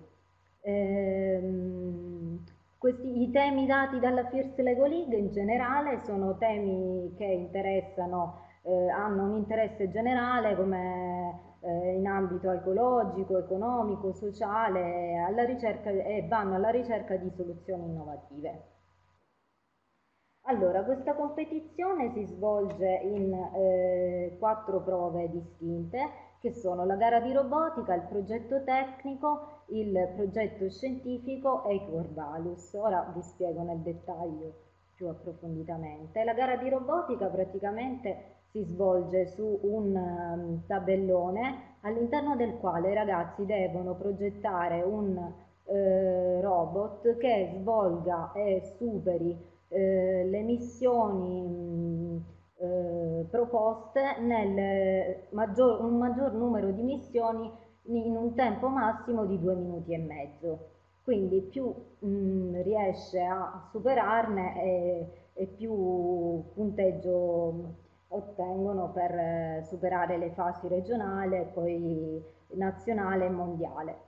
Ehm, questi, I temi dati dalla First Lego League in generale sono temi che interessano, eh, hanno un interesse generale come eh, in ambito ecologico, economico, sociale, alla ricerca, e vanno alla ricerca di soluzioni innovative. Allora, questa competizione si svolge in eh, quattro prove distinte, che sono la gara di robotica, il progetto tecnico, il progetto scientifico e i core values. Ora vi spiego nel dettaglio più approfonditamente. La gara di robotica praticamente si svolge su un um, tabellone all'interno del quale i ragazzi devono progettare un eh, robot che svolga e superi eh, le missioni mh, eh, proposte nel maggior, un maggior numero di missioni in un tempo massimo di due minuti e mezzo. Quindi più mh, riesce a superarne e, e più punteggio ottengono per eh, superare le fasi regionale, poi nazionale e mondiale.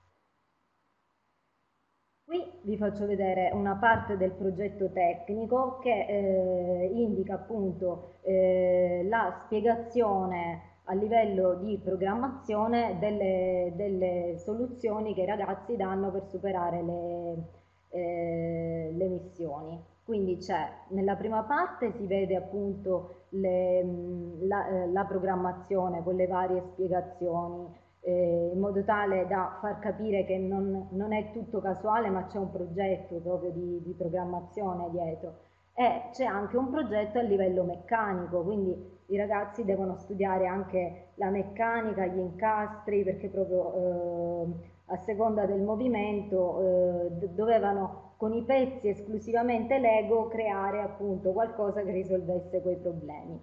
Qui vi faccio vedere una parte del progetto tecnico che eh, indica appunto eh, la spiegazione a livello di programmazione delle, delle soluzioni che i ragazzi danno per superare le, eh, le missioni. Quindi c'è nella prima parte si vede appunto le, la, eh, la programmazione con le varie spiegazioni eh, in modo tale da far capire che non, non è tutto casuale, ma c'è un progetto proprio di, di programmazione dietro. E c'è anche un progetto a livello meccanico, quindi i ragazzi devono studiare anche la meccanica, gli incastri, perché proprio eh, a seconda del movimento eh, dovevano con i pezzi esclusivamente Lego creare appunto qualcosa che risolvesse quei problemi.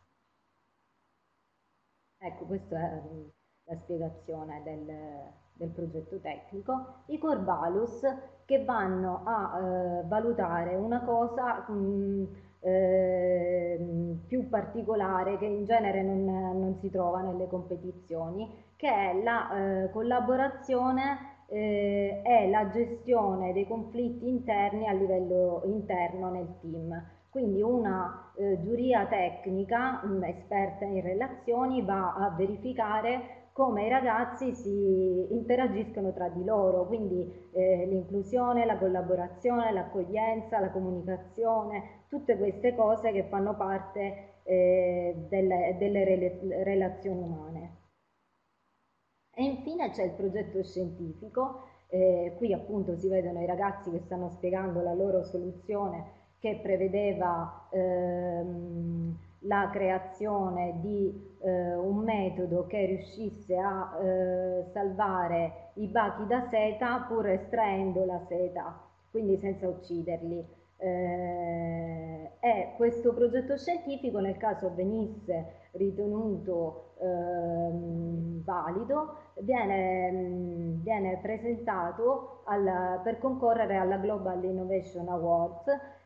Ecco, questa è mm, la spiegazione del, del progetto tecnico. I core values che vanno a eh, valutare una cosa mh, eh, più particolare che in genere non, non si trova nelle competizioni, che è la eh, collaborazione eh, e la gestione dei conflitti interni a livello interno nel team. Quindi una eh, giuria tecnica, mh, esperta in relazioni, va a verificare come i ragazzi si interagiscono tra di loro, quindi eh, l'inclusione, la collaborazione, l'accoglienza, la comunicazione, tutte queste cose che fanno parte eh, delle, delle rele- relazioni umane. E infine c'è il progetto scientifico, eh, qui appunto si vedono i ragazzi che stanno spiegando la loro soluzione che prevedeva ehm, la creazione di eh, un metodo che riuscisse a eh, salvare i bachi da seta pur estraendo la seta, quindi senza ucciderli. Eh, e questo progetto scientifico, nel caso venisse ritenuto ehm, valido, viene, mh, viene presentato alla, per concorrere alla Global Innovation Awards,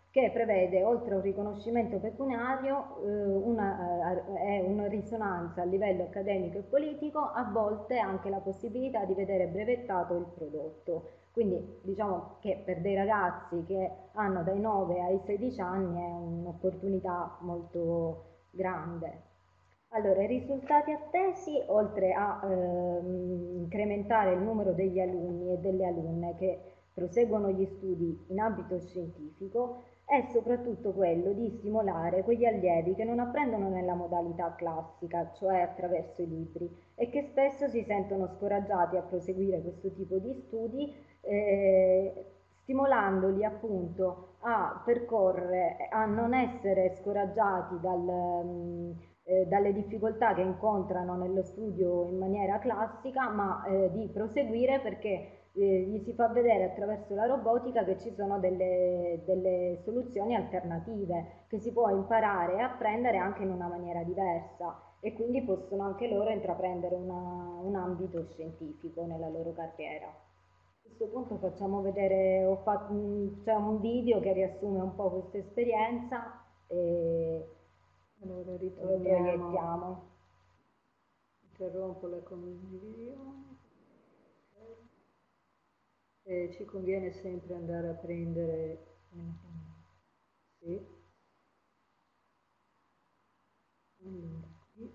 che prevede, oltre a un riconoscimento pecuniario, eh, una, eh, una risonanza a livello accademico e politico, a volte anche la possibilità di vedere brevettato il prodotto. Quindi diciamo che per dei ragazzi che hanno dai nove ai sedici anni è un'opportunità molto grande. Allora, i risultati attesi, oltre a ehm, incrementare il numero degli alunni e delle alunne che proseguono gli studi in ambito scientifico, è soprattutto quello di stimolare quegli allievi che non apprendono nella modalità classica, cioè attraverso i libri, e che spesso si sentono scoraggiati a proseguire questo tipo di studi, eh, stimolandoli appunto a percorrere, a non essere scoraggiati dal, mm, eh, dalle difficoltà che incontrano nello studio in maniera classica, ma eh, di proseguire perché eh, gli si fa vedere attraverso la robotica che ci sono delle, delle soluzioni alternative che si può imparare e apprendere anche in una maniera diversa, e quindi possono anche loro intraprendere una, un ambito scientifico nella loro carriera. A questo punto facciamo vedere, ho fatto, c'è un video che riassume un po' questa esperienza e Allora lo ritorniamo, proiettiamo. interrompo la condivisione. E ci conviene sempre andare a prendere, sì, allora, qui.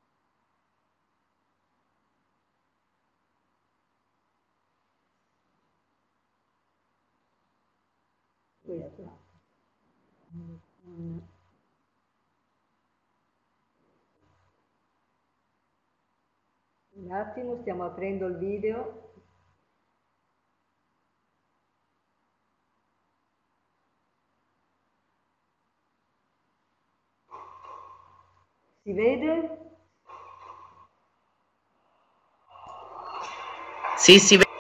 Questo. Mm. Un attimo, stiamo aprendo il video. Si vede? Sì, si vede.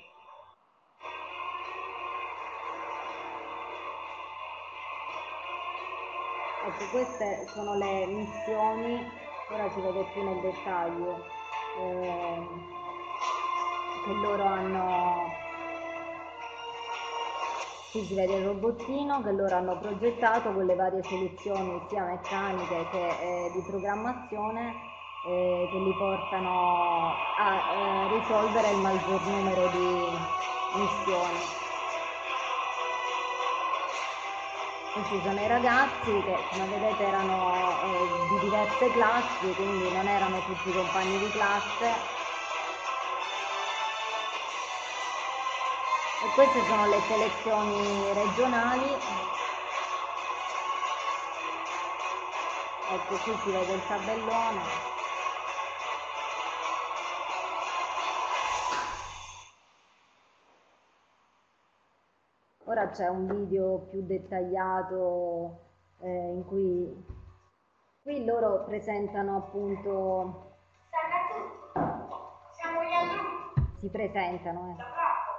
Ecco, queste sono le missioni, ora si vede più nel dettaglio, eh, che loro hanno, qui si vede il robottino che loro hanno progettato con le varie soluzioni sia meccaniche che eh, di programmazione eh, che li portano a eh, risolvere il maggior numero di missioni. Questi sono i ragazzi che, come vedete, erano eh, di diverse classi, quindi non erano tutti compagni di classe. E queste sono le selezioni regionali. Ecco, qui si vede il tabellone. Ora c'è un video più dettagliato eh, in cui qui loro presentano appunto, si presentano. Eh.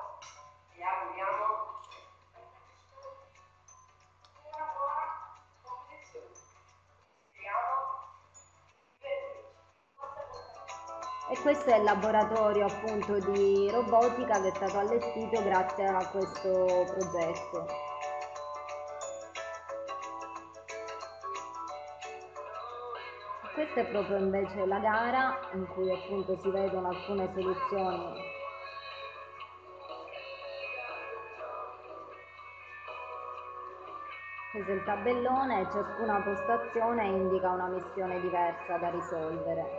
E questo è il laboratorio appunto di robotica che è stato allestito grazie a questo progetto. Questa è proprio invece la gara in cui appunto si vedono alcune soluzioni. Questo è il tabellone e ciascuna postazione indica una missione diversa da risolvere.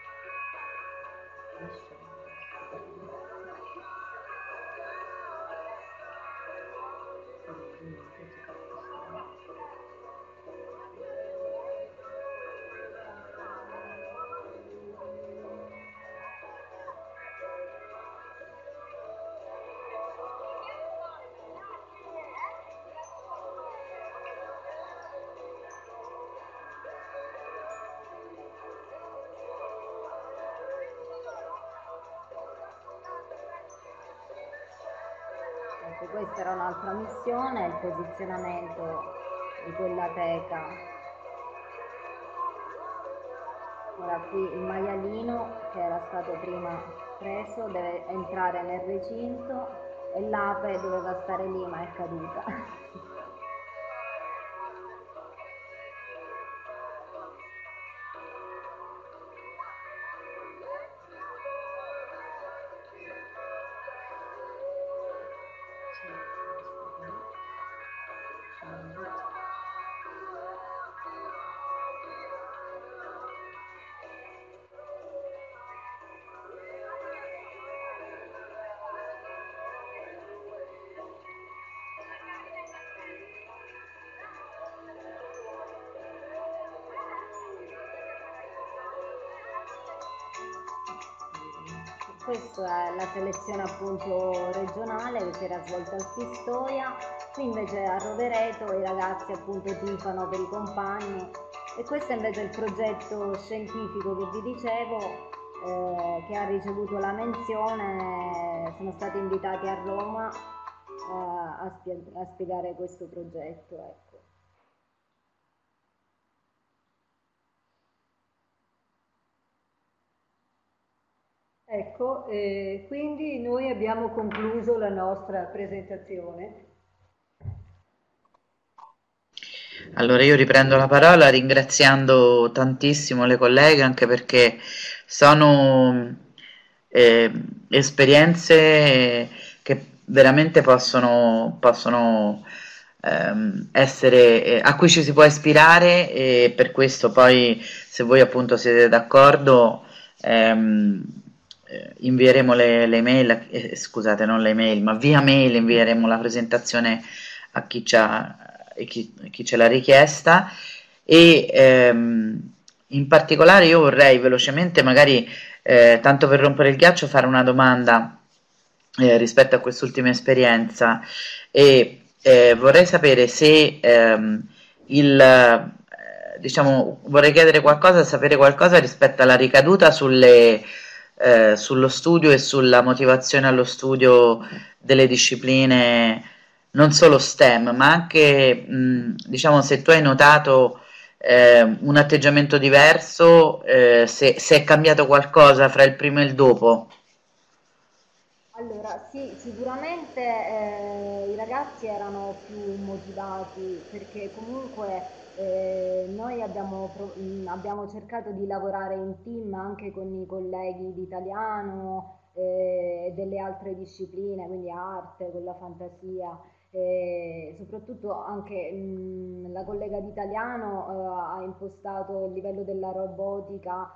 Questa era un'altra missione, il posizionamento di quella teca. Ora qui il maialino che era stato prima preso deve entrare nel recinto e l'ape doveva stare lì ma è caduta. questa è la selezione appunto regionale che si era svolta al Pistoia. Qui invece a Rovereto i ragazzi appunto tifano per i compagni, e questo è invece il progetto scientifico che vi dicevo, eh, che ha ricevuto la menzione. Sono stati invitati a Roma eh, a, spie- a spiegare questo progetto, ecco. Ecco, eh, quindi noi abbiamo concluso la nostra presentazione. Allora io riprendo la parola ringraziando tantissimo le colleghe, anche perché sono eh, esperienze che veramente possono, possono ehm, essere, eh, a cui ci si può ispirare, e per questo poi, se voi appunto siete d'accordo, ehm, eh, invieremo le, le email, eh, scusate, non le email, ma via mail invieremo la presentazione a chi, ci ha, e chi, chi ce l'ha richiesta. E ehm, in particolare io vorrei velocemente, magari eh, tanto per rompere il ghiaccio, fare una domanda eh, rispetto a quest'ultima esperienza, e eh, vorrei sapere se ehm, il eh, diciamo, vorrei chiedere qualcosa, sapere qualcosa rispetto alla ricaduta sulle, eh, sullo studio e sulla motivazione allo studio delle discipline non solo STEM, ma anche, mh, diciamo, se tu hai notato eh, un atteggiamento diverso, eh, se, se è cambiato qualcosa fra il prima e il dopo. Allora, sì, sicuramente eh, i ragazzi erano più motivati perché comunque eh, noi abbiamo, pro- mh, abbiamo cercato di lavorare in team anche con i colleghi di italiano eh, e delle altre discipline, quindi arte, con la fantasia, e soprattutto anche mh, la collega di italiano eh, ha impostato il livello della robotica,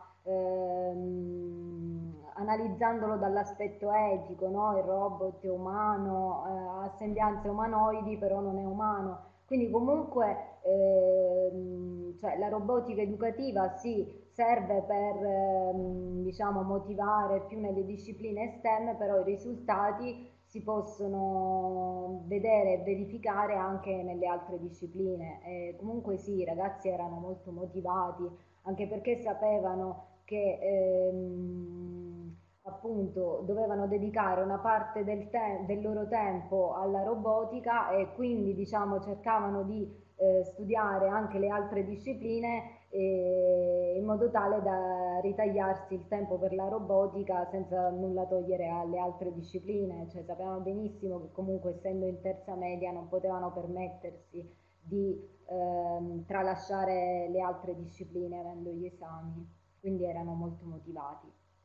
ehm, analizzandolo dall'aspetto etico, no? Il robot è umano, eh, ha sembianze umanoidi, però non è umano. Quindi comunque ehm, cioè, la robotica educativa sì, serve per ehm, diciamo, motivare più nelle discipline STEM, però i risultati si possono vedere e verificare anche nelle altre discipline. E comunque sì, i ragazzi erano molto motivati, anche perché sapevano che ehm, appunto dovevano dedicare una parte del, te- del loro tempo alla robotica, e quindi diciamo cercavano di eh, studiare anche le altre discipline, eh, in modo tale da ritagliarsi il tempo per la robotica senza nulla togliere alle altre discipline. Cioè sapevano benissimo che comunque, essendo in terza media, non potevano permettersi di ehm, tralasciare le altre discipline avendo gli esami, quindi erano molto motivati.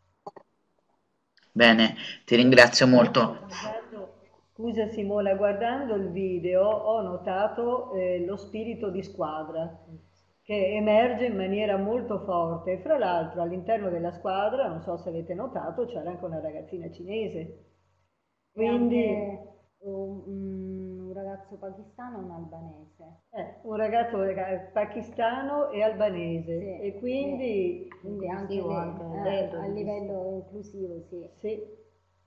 Bene, ti ringrazio molto. Guardando- Scusa Simona, guardando il video ho notato eh, lo spirito di squadra che emerge in maniera molto forte. E fra l'altro all'interno della squadra, non so se avete notato, c'era anche una ragazzina cinese. E Quindi anche un, un ragazzo pakistano e un albanese. eh, un ragazzo raga- pakistano e Sì, albanese, e sì. quindi Quindi anche Inclusivo lì, anche eh, dentro a di livello inclusivo, sì. sì.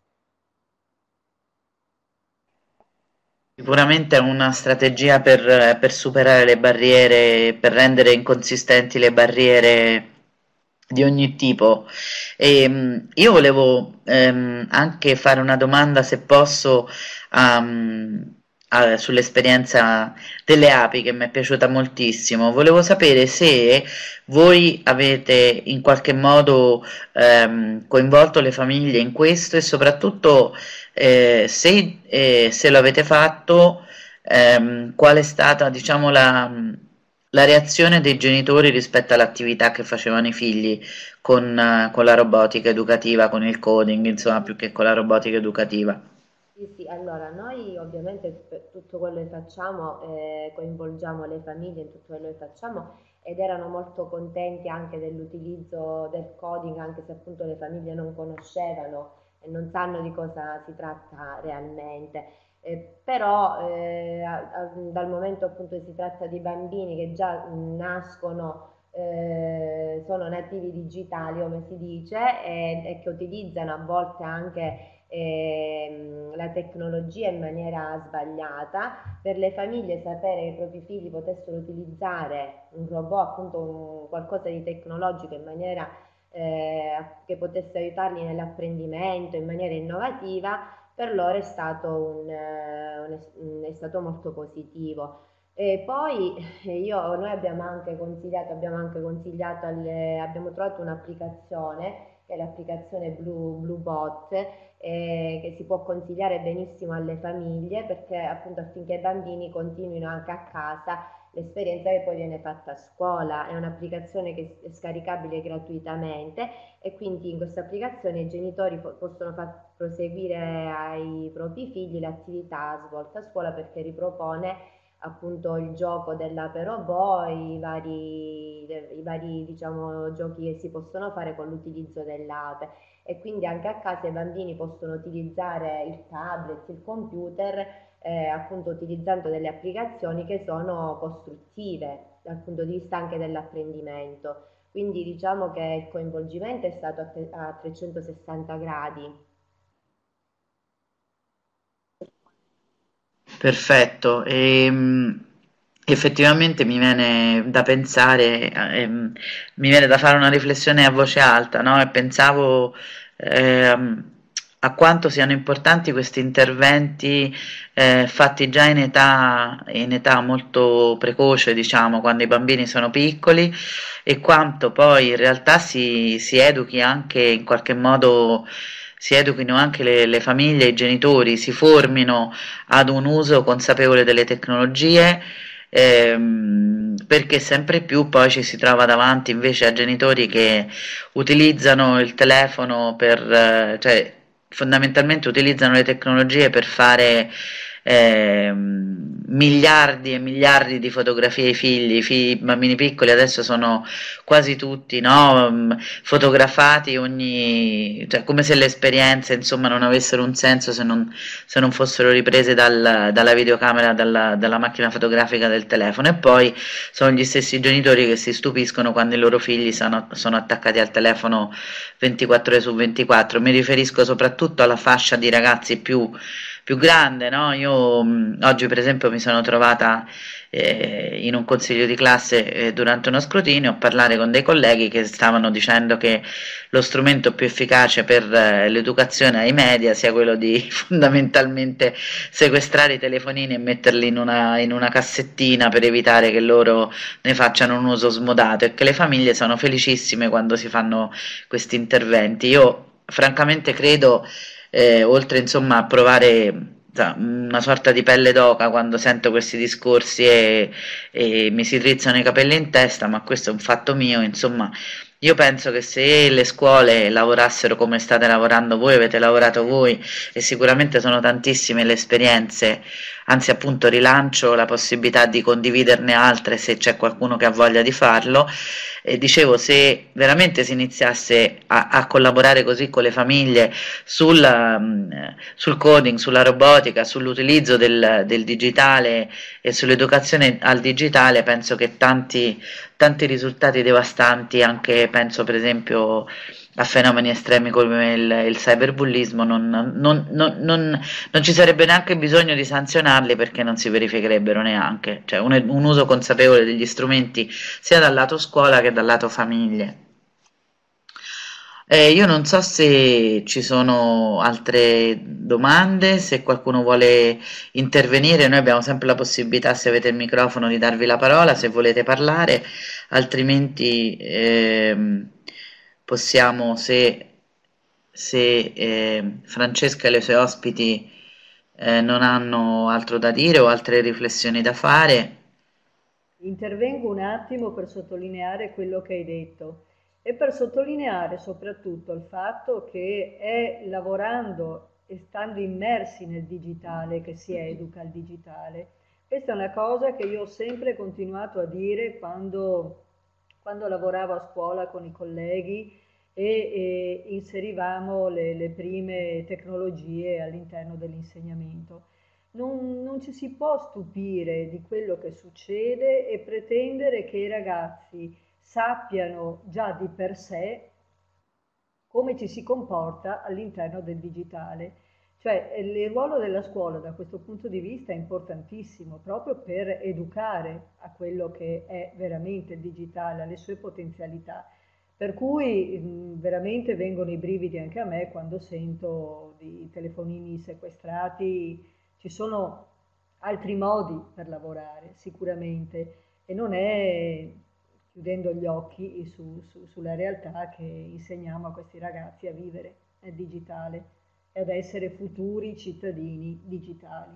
Sicuramente è una strategia per, per superare le barriere, per rendere inconsistenti le barriere di ogni tipo. E, mh, io volevo ehm, anche fare una domanda, se posso, a- a- sull'esperienza delle api, che mi è piaciuta moltissimo. Volevo sapere se voi avete in qualche modo ehm, coinvolto le famiglie in questo, e soprattutto eh, se, eh, se lo avete fatto, ehm, qual è stata, diciamo, la, la reazione dei genitori rispetto all'attività che facevano i figli con, eh, con la robotica educativa, con il coding, insomma, più che con la robotica educativa. Sì, sì, allora noi ovviamente per tutto quello che facciamo eh, coinvolgiamo le famiglie in tutto quello che facciamo, ed erano molto contenti anche dell'utilizzo del coding, anche se appunto le famiglie non conoscevano e non sanno di cosa si tratta realmente. Eh, però eh, a- a- dal momento appunto che si tratta di bambini che già mh, nascono eh, sono nativi digitali, come si dice, e, e che utilizzano a volte anche ehm, la tecnologia in maniera sbagliata. Per le famiglie sapere che i propri figli potessero utilizzare un robot, appunto un, qualcosa di tecnologico in maniera eh, che potesse aiutarli nell'apprendimento in maniera innovativa, per loro è stato, un, eh, un es- un- è stato molto positivo. E poi eh, io, noi abbiamo anche consigliato, abbiamo anche consigliato alle, abbiamo trovato un'applicazione che è l'applicazione Blue, Bluebot, eh, che si può consigliare benissimo alle famiglie perché appunto affinché i bambini continuino anche a casa l'esperienza che poi viene fatta a scuola. È un'applicazione che è scaricabile gratuitamente e quindi in questa applicazione i genitori po- possono far proseguire ai propri figli l'attività svolta a scuola perché ripropone appunto il gioco dell'ape robot, i vari, i vari diciamo, giochi che si possono fare con l'utilizzo dell'ape e quindi anche a casa i bambini possono utilizzare il tablet, il computer, eh, appunto utilizzando delle applicazioni che sono costruttive dal punto di vista anche dell'apprendimento. Quindi diciamo che il coinvolgimento è stato a, te- a trecentosessanta gradi. Perfetto, ehm, effettivamente mi viene da pensare, ehm, mi viene da fare una riflessione a voce alta, no? E pensavo ehm, a quanto siano importanti questi interventi eh, fatti già in età, in età molto precoce, diciamo, quando i bambini sono piccoli, e quanto poi in realtà si, si educhi anche in qualche modo, si educhino anche le, le famiglie, i genitori, si formino ad un uso consapevole delle tecnologie, ehm, perché sempre più poi ci si trova davanti invece a genitori che utilizzano il telefono per, eh, cioè fondamentalmente utilizzano le tecnologie per fare ehm, miliardi e miliardi di fotografie ai figli. I figli, i bambini piccoli adesso sono quasi tutti, no? Mm, fotografati ogni, cioè come se le esperienze insomma non avessero un senso se non, se non fossero riprese dal- dalla videocamera, dalla, dalla macchina fotografica del telefono, e poi sono gli stessi genitori che si stupiscono quando i loro figli sono, sono attaccati al telefono ventiquattro ore su ventiquattro. Mi riferisco soprattutto alla fascia di ragazzi più, più grande, no? Io mh, oggi per esempio mi sono trovata eh, in un consiglio di classe eh, durante uno scrutinio a parlare con dei colleghi che stavano dicendo che lo strumento più efficace per eh, l'educazione ai media sia quello di fondamentalmente sequestrare i telefonini e metterli in una, in una cassettina per evitare che loro ne facciano un uso smodato, e che le famiglie sono felicissime quando si fanno questi interventi. Io francamente credo, eh, oltre insomma a provare sa, una sorta di pelle d'oca quando sento questi discorsi e, e mi si drizzano i capelli in testa, ma questo è un fatto mio, insomma, io penso che se le scuole lavorassero come state lavorando voi, avete lavorato voi, e sicuramente sono tantissime le esperienze, anzi appunto rilancio la possibilità di condividerne altre se c'è qualcuno che ha voglia di farlo, e dicevo, se veramente si iniziasse a, a collaborare così con le famiglie sul, um, sul coding, sulla robotica, sull'utilizzo del, del digitale e sull'educazione al digitale, penso che tanti, tanti risultati devastanti, anche penso per esempio a fenomeni estremi come il, il cyberbullismo, non, non, non, non, non ci sarebbe neanche bisogno di sanzionarli perché non si verificherebbero neanche, cioè un, un uso consapevole degli strumenti sia dal lato scuola che dal lato famiglie. Eh, io non so se ci sono altre domande, se qualcuno vuole intervenire, noi abbiamo sempre la possibilità, se avete il microfono, di darvi la parola, se volete parlare, altrimenti ehm, possiamo, se, se eh, Francesca e le sue ospiti eh, non hanno altro da dire o altre riflessioni da fare. Intervengo un attimo per sottolineare quello che hai detto e per sottolineare soprattutto il fatto che è lavorando e stando immersi nel digitale che si educa al digitale. Questa è una cosa che io ho sempre continuato a dire quando, quando lavoravo a scuola con i colleghi e, e inserivamo le, le prime tecnologie all'interno dell'insegnamento. Non, non ci si può stupire di quello che succede e pretendere che i ragazzi sappiano già di per sé come ci si comporta all'interno del digitale. Cioè il ruolo della scuola da questo punto di vista è importantissimo proprio per educare a quello che è veramente il digitale, alle sue potenzialità. Per cui mh, veramente vengono i brividi anche a me quando sento di telefonini sequestrati. Ci sono altri modi per lavorare sicuramente e non è chiudendo gli occhi su, su, sulla realtà che insegniamo a questi ragazzi a vivere nel digitale e ad essere futuri cittadini digitali.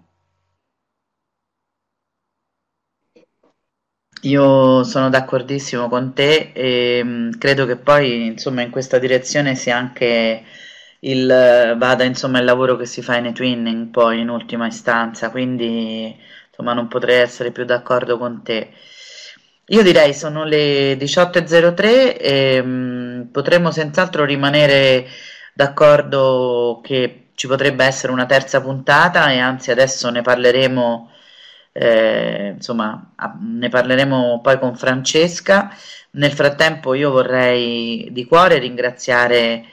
Io sono d'accordissimo con te e mh, credo che poi insomma in questa direzione sia anche il vada insomma il lavoro che si fa in eTwinning poi in ultima istanza, quindi insomma non potrei essere più d'accordo con te. Io direi sono le diciotto e zero tre e mh, potremmo senz'altro rimanere d'accordo che ci potrebbe essere una terza puntata e anzi adesso ne parleremo, eh, insomma, a- ne parleremo poi con Francesca. Nel frattempo io vorrei di cuore ringraziare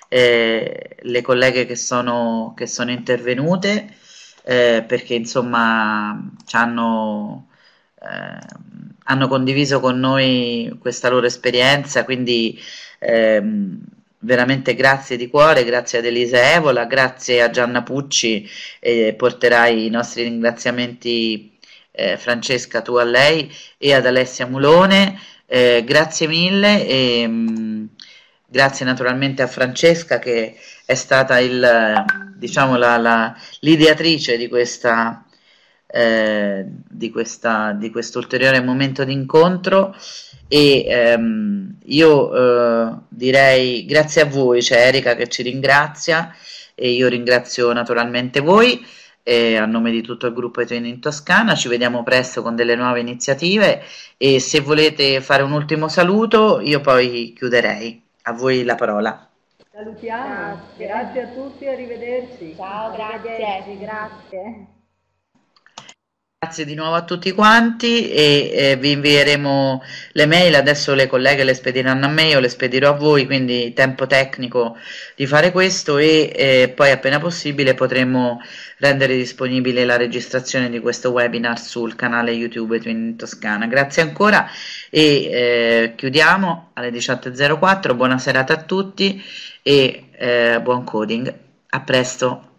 eh, le colleghe che sono, che sono intervenute eh, perché insomma ci hanno, eh, hanno condiviso con noi questa loro esperienza, quindi ehm, veramente grazie di cuore, grazie ad Elisa Evola, grazie a Gianna Pucci, e porterai i nostri ringraziamenti eh, Francesca tu a lei e ad Alessia Mulone, eh, grazie mille e mh, grazie naturalmente a Francesca che è stata il, diciamo, la, la, l'ideatrice di questa eh, di questa di questo ulteriore momento di incontro e ehm, io eh, direi grazie a voi, c'è Erika che ci ringrazia e io ringrazio naturalmente voi eh, a nome di tutto il gruppo eTwinning in Toscana. Ci vediamo presto con delle nuove iniziative e se volete fare un ultimo saluto io poi chiuderei. A voi la parola. Salutiamo, Grazie. grazie a tutti e arrivederci. Ciao, grazie. Arrivederci, grazie. Grazie di nuovo a tutti quanti e eh, vi invieremo le mail, adesso le colleghe le spediranno a me, io le spedirò a voi, quindi tempo tecnico di fare questo e eh, poi appena possibile potremo rendere disponibile la registrazione di questo webinar sul canale YouTube eTwinning Toscana. Grazie ancora e eh, chiudiamo alle diciotto e zero quattro, buona serata a tutti e eh, buon coding, a presto.